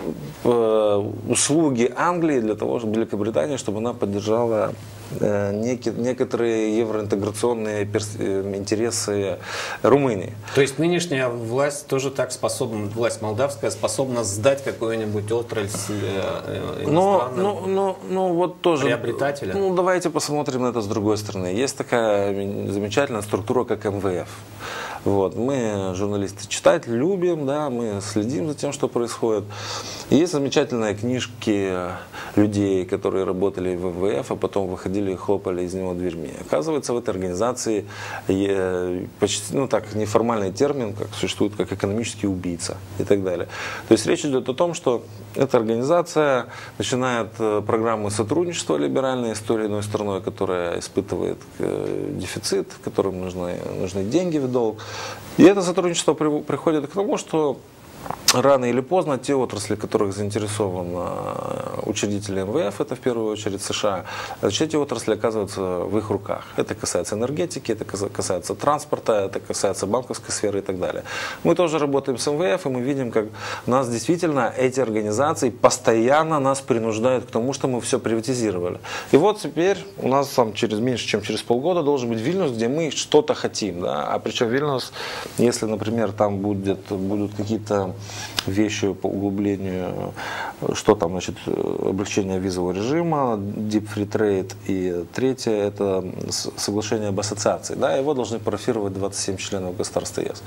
S2: услуги Англии для того, чтобы Великобритания, чтобы она поддержала э, некие, некоторые евроинтеграционные интересы Румынии.
S1: То есть нынешняя власть тоже так способна, власть молдавская способна сдать какую-нибудь отрасль э, иностранным
S2: ну, ну, ну, вот тоже,
S1: приобретателя?
S2: Ну, давайте посмотрим на это с другой стороны. Есть такая замечательная структура, как эм вэ эф. Вот. Мы, журналисты, читать любим, да, мы следим за тем, что происходит. И есть замечательные книжки людей, которые работали в эм вэ эф, а потом выходили и хлопали из него дверьми. Оказывается, в этой организации почти, ну так, неформальный термин, как существует, как экономический убийца и так далее. То есть речь идет о том, что эта организация начинает программы сотрудничества либеральной с той или иной страной, которая испытывает дефицит, которым нужны, нужны деньги в долг. И это сотрудничество приходит к тому, что рано или поздно те отрасли, в которых заинтересован учредители эм вэ эф, это в первую очередь США, эти отрасли оказываются в их руках. Это касается энергетики, это касается транспорта, это касается банковской сферы и так далее. Мы тоже работаем с эм вэ эф, и мы видим, как нас действительно эти организации постоянно нас принуждают к тому, что мы все приватизировали. И вот теперь у нас там через меньше, чем через полгода должен быть Вильнюс, где мы что-то хотим. Да? А причем Вильнюс, если, например, там будет, будут какие-то вещи по углублению, что там, значит, облегчение визового режима, Deep Free Trade, и третье, это соглашение об ассоциации, да, его должны парафировать двадцать семь членов государства ЕС.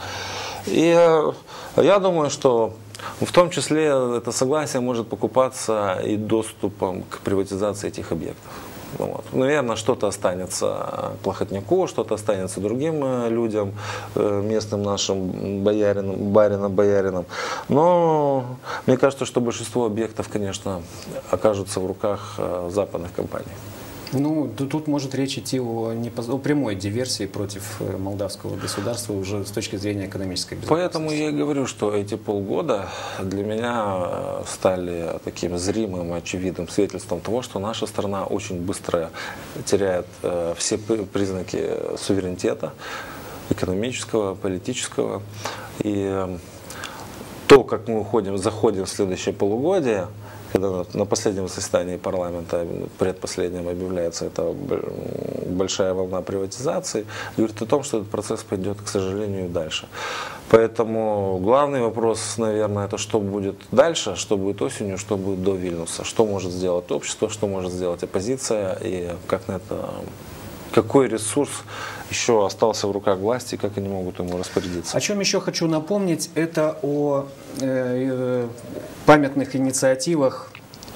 S2: И я думаю, что в том числе это согласие может покупаться и доступом к приватизации этих объектов. Вот. Наверное, что-то останется Плохотняку, что-то останется другим людям, местным нашим бояринам, баринам, бояринам. Но мне кажется, что большинство объектов, конечно, окажутся в руках западных компаний.
S3: Ну, тут может речь идти о, не, о прямой диверсии против молдавского государства уже с точки зрения экономической безопасности.
S2: Поэтому я и говорю, что эти полгода для меня стали таким зримым, очевидным свидетельством того, что наша страна очень быстро теряет все признаки суверенитета экономического, политического. И то, как мы уходим, заходим в следующее полугодие, когда на последнем заседании парламента, предпоследнем, объявляется эта большая волна приватизации, говорит о том, что этот процесс пойдет, к сожалению, дальше. Поэтому главный вопрос, наверное, это что будет дальше, что будет осенью, что будет до Вильнюса, что может сделать общество, что может сделать оппозиция и как на это, какой ресурс еще остался в руках власти, как они могут ему распорядиться.
S3: О чем еще хочу напомнить, это о э, памятных инициативах,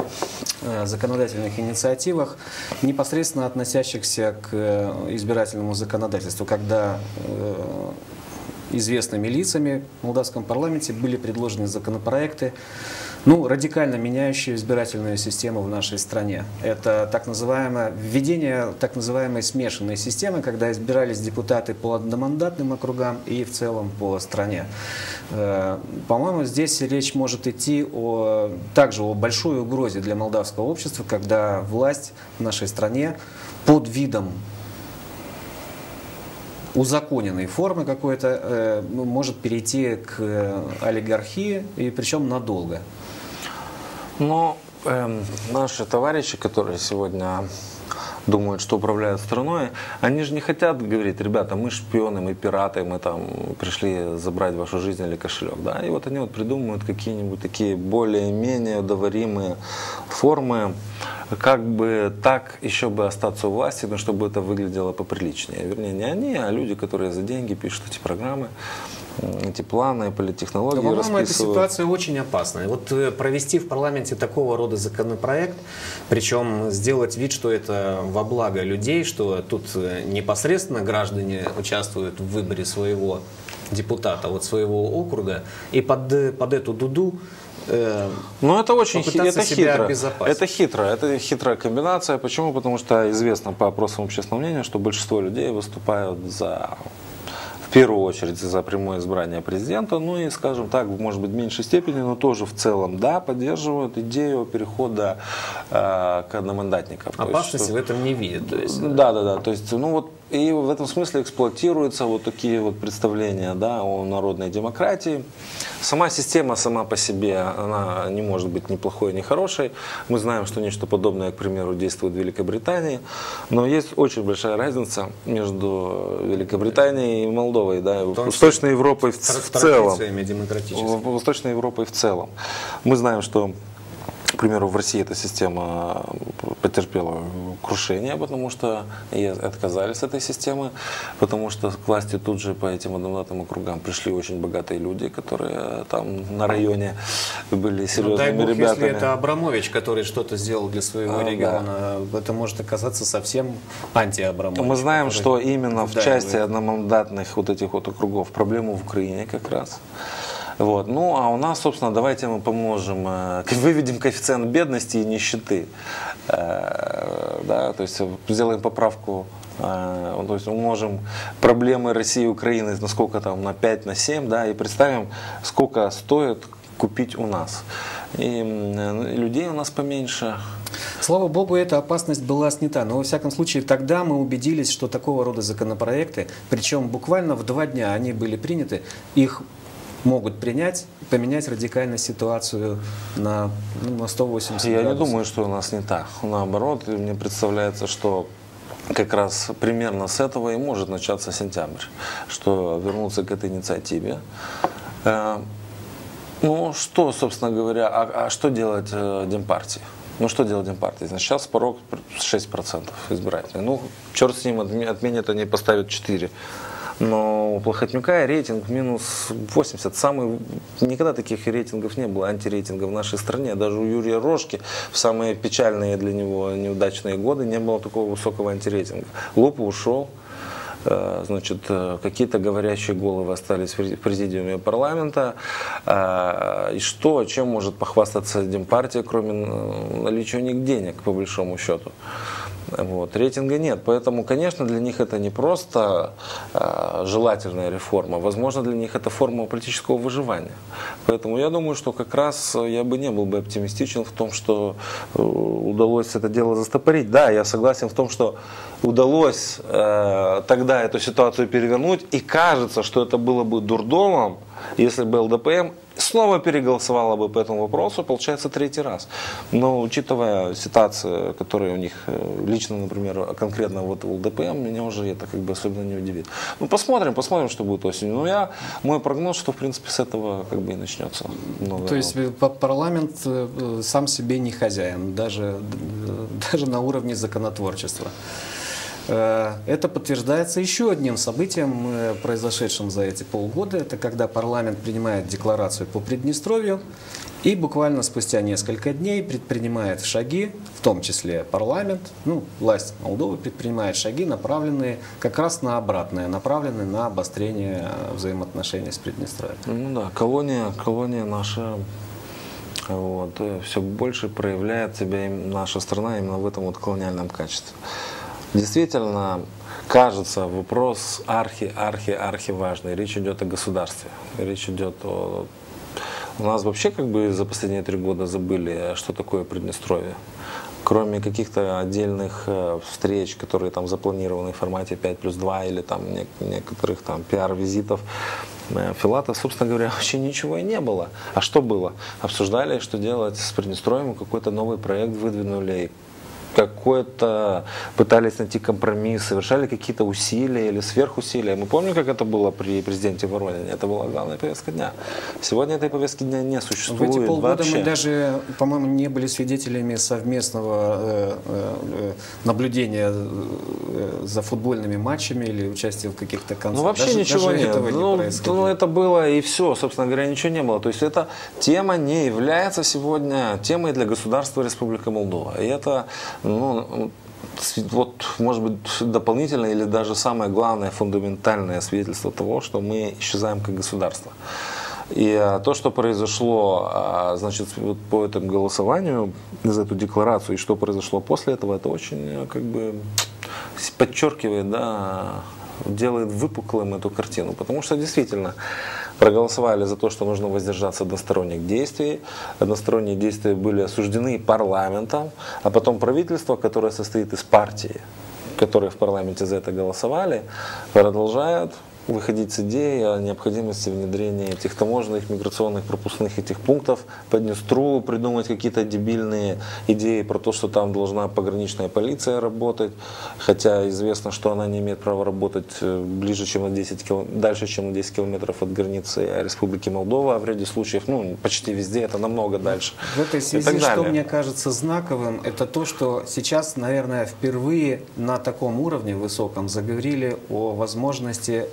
S3: э, законодательных инициативах, непосредственно относящихся к избирательному законодательству, когда э, известными лицами в молдавском парламенте были предложены законопроекты ну, радикально меняющую избирательную систему в нашей стране. Это так называемое введение так называемой смешанной системы, когда избирались депутаты по одномандатным округам и в целом по стране. По-моему, здесь речь может идти о, также о большой угрозе для молдавского общества, когда власть в нашей стране под видом узаконенной формы какой-то э, может перейти к олигархии, и причем надолго.
S2: Но э, наши товарищи, которые сегодня думают, что управляют страной, они же не хотят говорить: ребята, мы шпионы, мы пираты, мы там пришли забрать вашу жизнь или кошелек. Да? И вот они вот придумывают какие-нибудь такие более-менее удобоваримые формы, как бы так еще бы остаться у власти, но чтобы это выглядело поприличнее. Вернее, не они, а люди, которые за деньги пишут эти программы, эти планы, политтехнологии
S1: да,
S2: расписывают.
S1: Эта ситуация очень опасная. Вот провести в парламенте такого рода законопроект, причем сделать вид, что это во благо людей, что тут непосредственно граждане участвуют в выборе своего депутата, вот своего округа, и под, под эту дуду
S2: Ну, это очень хи это хитро.
S1: обезопасить.
S2: Это хитро. Это хитрая комбинация. Почему? Потому что известно по опросам общественного мнения, что большинство людей выступают за, в первую очередь, за прямое избрание президента. Ну и, скажем так, может быть, в меньшей степени, но тоже в целом, да, поддерживают идею перехода э, к одномандатникам.
S1: Опасности в этом не видят. То есть,
S2: да, да, да. То есть, ну вот. И в этом смысле эксплуатируются вот такие вот представления, да, о народной демократии. Сама система сама по себе, она не может быть ни плохой, ни хорошей. Мы знаем, что нечто подобное, к примеру, действует в Великобритании. Но есть очень большая разница между Великобританией и Молдовой, да, Восточной Европой в, в целом. Восточной Европой в целом. Мы знаем, что, к примеру, в России эта система потерпела крушение, потому что отказались от этой системы, потому что к власти тут же по этим одномандатным округам пришли очень богатые люди, которые там на районе были серьезными ну, дай бог, ребятами.
S1: Если это Абрамович, который что-то сделал для своего а, региона, да. это может оказаться совсем анти-Абрамович.
S2: Мы знаем, что именно в части одномандатных вот этих вот округов проблема в Украине как раз. Вот. Ну, а у нас, собственно, давайте мы поможем, выведем коэффициент бедности и нищеты. Да, то есть сделаем поправку, то есть умножим проблемы России и Украины на сколько там, на пять, на семь, да, и представим, сколько стоит купить у нас. И людей у нас поменьше.
S3: Слава богу, эта опасность была снята. Но, во всяком случае, тогда мы убедились, что такого рода законопроекты, причем буквально в два дня они были приняты, их могут принять, поменять радикально ситуацию на, ну, на сто восемьдесят
S2: Я
S3: градусов.
S2: не думаю, что у нас не так. Наоборот, мне представляется, что как раз примерно с этого и может начаться сентябрь, что вернуться к этой инициативе. Ну, что, собственно говоря, а, а что делать э, Демпартии? Ну, что делать Демпартии? Значит, сейчас порог шесть процентов избирателей. Ну, черт с ним, отменят они, поставят четыре. Но у Плохотнюка рейтинг минус восемьдесят. Самый, никогда таких рейтингов не было, антирейтингов в нашей стране. Даже у Юрия Рожки в самые печальные для него неудачные годы не было такого высокого антирейтинга. Лупа ушел. Значит, какие-то говорящие головы остались в президиуме парламента. И что, чем может похвастаться Демпартия, кроме наличия у них денег, по большому счету? Вот. Рейтинга нет, поэтому, конечно, для них это не просто э, желательная реформа, возможно, для них это форма политического выживания. Поэтому я думаю, что как раз я бы не был бы оптимистичен в том, что э, удалось это дело застопорить. Да, я согласен в том, что удалось э, тогда эту ситуацию перевернуть, и кажется, что это было бы дурдомом, если бы ЛДПМ снова переголосовала бы по этому вопросу, получается, третий раз. Но учитывая ситуацию, которая у них лично, например, конкретно вот в ЛДПМ, меня уже это как бы особенно не удивит. Ну, посмотрим, посмотрим, что будет осенью. Но я, мой прогноз, что, в принципе, с этого как бы и начнется. Много.
S3: То есть парламент сам себе не хозяин, даже, даже на уровне законотворчества. Это подтверждается еще одним событием, произошедшим за эти полгода. Это когда парламент принимает декларацию по Приднестровью и буквально спустя несколько дней предпринимает шаги, в том числе парламент, ну, власть Молдовы предпринимает шаги, направленные как раз на обратное, направленные на обострение взаимоотношений с Приднестровьем.
S2: Ну да, колония, колония наша Вот, все больше проявляет себя наша страна именно в этом вот колониальном качестве. Действительно, кажется, вопрос архи-архи-архи важный. Речь идет о государстве. Речь идет о... У нас вообще как бы за последние три года забыли, что такое Приднестровье. Кроме каких-то отдельных встреч, которые там запланированы в формате пять плюс два или там некоторых там пиар-визитов, Филатов, собственно говоря, вообще ничего и не было. А что было? Обсуждали, что делать с Приднестровьем, какой-то новый проект выдвинули, какой-то пытались найти компромисс, совершали какие-то усилия или сверхусилия. Мы помним, как это было при президенте Воронине. Это была главная повестка дня. Сегодня этой повестки дня не существует.
S3: В эти полгода
S2: вообще.
S3: Мы даже, по-моему, не были свидетелями совместного э, э, наблюдения э, за футбольными матчами или участия в каких-то концертах.
S2: Ну вообще
S3: даже,
S2: ничего
S3: даже
S2: нет.
S3: Этого
S2: ну,
S3: не происходило.
S2: ну это было и все, собственно говоря, ничего не было. То есть эта тема не является сегодня темой для государства Республика Молдова. И это Ну, вот, может быть, дополнительное или даже самое главное фундаментальное свидетельство того, что мы исчезаем как государство. И а, то, что произошло, а, значит, вот по этому голосованию за эту декларацию, и что произошло после этого, это очень, как бы, подчеркивает, да, делает выпуклым эту картину. Потому что действительно проголосовали за то, что нужно воздержаться от односторонних действий. Односторонние действия были осуждены парламентом, а потом правительство, которое состоит из партий, которые в парламенте за это голосовали, продолжает выходить с идеей о необходимости внедрения этих таможенных, миграционных, пропускных этих пунктов по Днестру, придумать какие-то дебильные идеи про то, что там должна пограничная полиция работать, хотя известно, что она не имеет права работать ближе, чем на десять кил... дальше, чем на десять километров от границы Республики Молдова, а в ряде случаев, ну, почти везде, это намного дальше.
S3: В этой связи, что мне кажется знаковым, это то, что сейчас, наверное, впервые на таком уровне высоком заговорили о возможности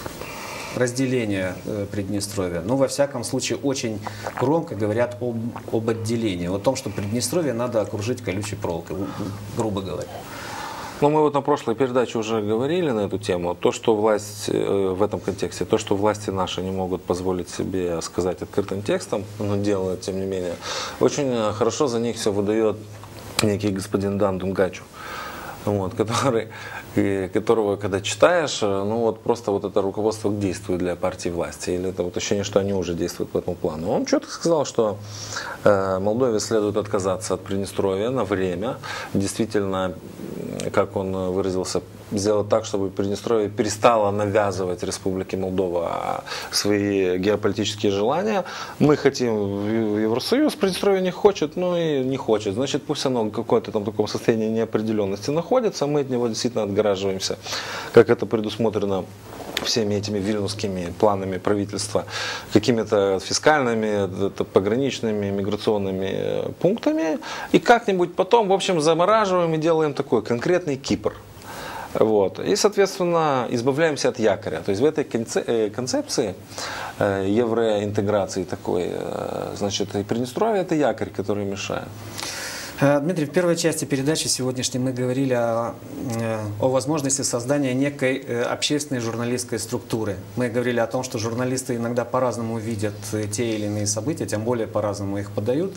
S3: разделения э, Приднестровья. Ну, во всяком случае, очень громко говорят об, об отделении, о том, что Приднестровье надо окружить колючей проволокой, грубо говоря.
S2: Ну, мы вот на прошлой передаче уже говорили на эту тему. То, что власть э, в этом контексте, то, что власти наши не могут позволить себе сказать открытым текстом, но делают, тем не менее, очень хорошо за них все выдает некий господин Дан Дунгачу, вот, который... И которого, когда читаешь, ну вот просто вот это руководство действует для партии власти, или это вот ощущение, что они уже действуют по этому плану. Он четко сказал, что э, Молдове следует отказаться от Приднестровья на время, действительно, как он выразился, сделать так, чтобы Приднестровье перестало навязывать Республике Молдова свои геополитические желания. Мы хотим в Евросоюз, Приднестровье не хочет, ну и не хочет. Значит, пусть оно в каком-то там таком состоянии неопределенности находится, мы от него действительно отгораживаемся, как это предусмотрено всеми этими вильнюсскими планами правительства, какими-то фискальными, пограничными, миграционными пунктами, и как-нибудь потом, в общем, замораживаем и делаем такой конкретный Кипр. Вот. И, соответственно, избавляемся от якоря. То есть в этой концепции евроинтеграции такой, значит, и Приднестровье — это якорь, который мешает.
S3: Дмитрий, в первой части передачи сегодняшней мы говорили о, о возможности создания некой общественной журналистской структуры. Мы говорили о том, что журналисты иногда по-разному видят те или иные события, тем более по-разному их подают.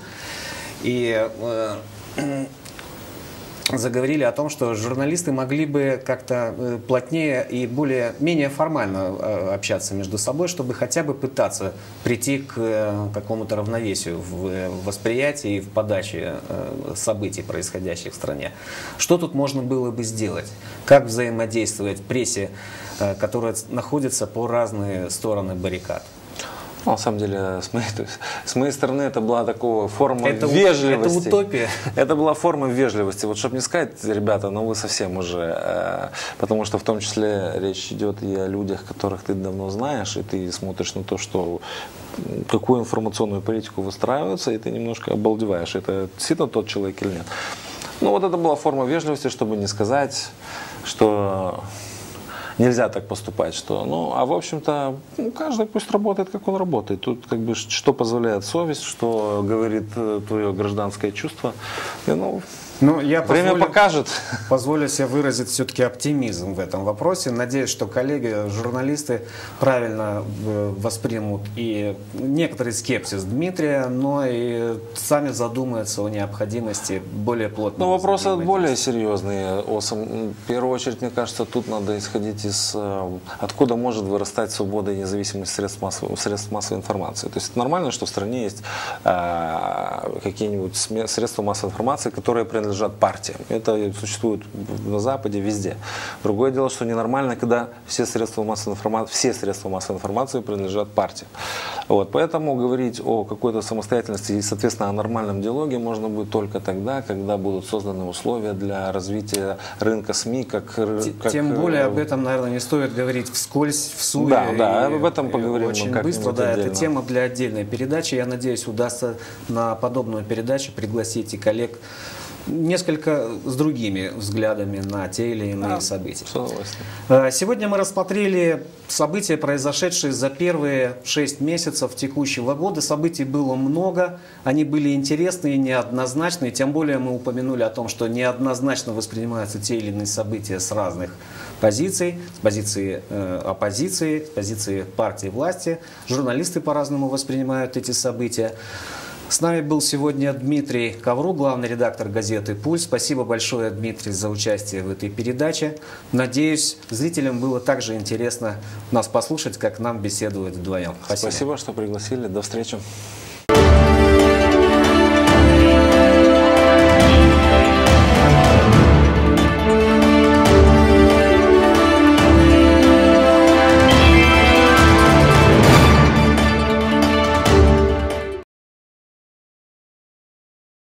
S3: И э, заговорили о том, что журналисты могли бы как-то плотнее и более, менее формально общаться между собой, чтобы хотя бы пытаться прийти к какому-то равновесию в восприятии и в подаче событий, происходящих в стране. Что тут можно было бы сделать? Как взаимодействовать прессе, которая находится по разные стороны баррикад?
S2: На самом деле, с моей, то есть, с моей стороны, это была такая форма
S3: это,
S2: вежливости.
S3: Это утопия.
S2: Это была форма вежливости. Вот чтобы не сказать, ребята, ну вы совсем уже, э, потому что в том числе речь идет и о людях, которых ты давно знаешь, и ты смотришь на то, что какую информационную политику выстраивается, и ты немножко обалдеваешь, это действительно тот человек или нет. Ну вот это была форма вежливости, чтобы не сказать, что нельзя так поступать, что, ну, а в общем-то, ну, каждый пусть работает, как он работает. Тут как бы что позволяет совесть, что говорит твое гражданское чувство. И, ну,
S3: Ну, я
S2: время
S3: позволю,
S2: покажет.
S3: Позволю себе выразить все-таки оптимизм в этом вопросе. Надеюсь, что коллеги, журналисты правильно воспримут и некоторый скепсис Дмитрия, но и сами задумаются о необходимости более плотного.
S2: Но вопросы более серьезные. В первую очередь, мне кажется, тут надо исходить из, откуда может вырастать свобода и независимость средств массовой, средств массовой информации. То есть это нормально, что в стране есть э, какие-нибудь средства массовой информации, которые принадлежат принадлежат партиям. Это существует на Западе, везде. Другое дело, что ненормально, когда все средства массовой информации, все средства массовой информации принадлежат партиям. Вот. Поэтому говорить о какой-то самостоятельности и, соответственно, о нормальном диалоге можно будет только тогда, когда будут созданы условия для развития рынка СМИ. Как, как,
S3: Тем более об этом, наверное, не стоит говорить вскользь, всуе.
S2: Да, да, об этом поговорим
S3: очень
S2: мы
S3: быстро. Да,
S2: отдельно.
S3: это тема для отдельной передачи. Я надеюсь, удастся на подобную передачу пригласить и коллег несколько с другими взглядами на те или иные
S2: а,
S3: события.
S2: С удовольствием.
S3: Сегодня мы рассмотрели события, произошедшие за первые шесть месяцев текущего года. Событий было много, они были интересные, неоднозначные. Тем более мы упомянули о том, что неоднозначно воспринимаются те или иные события с разных позиций, с позиции э, оппозиции, с позиции партии власти. Журналисты по-разному воспринимают эти события. С нами был сегодня Дмитрий Ковру, главный редактор газеты «Пульс». Спасибо большое, Дмитрий, за участие в этой передаче. Надеюсь, зрителям было так же интересно нас послушать, как нам беседовать вдвоем.
S2: Спасибо, Спасибо, что пригласили. До встречи.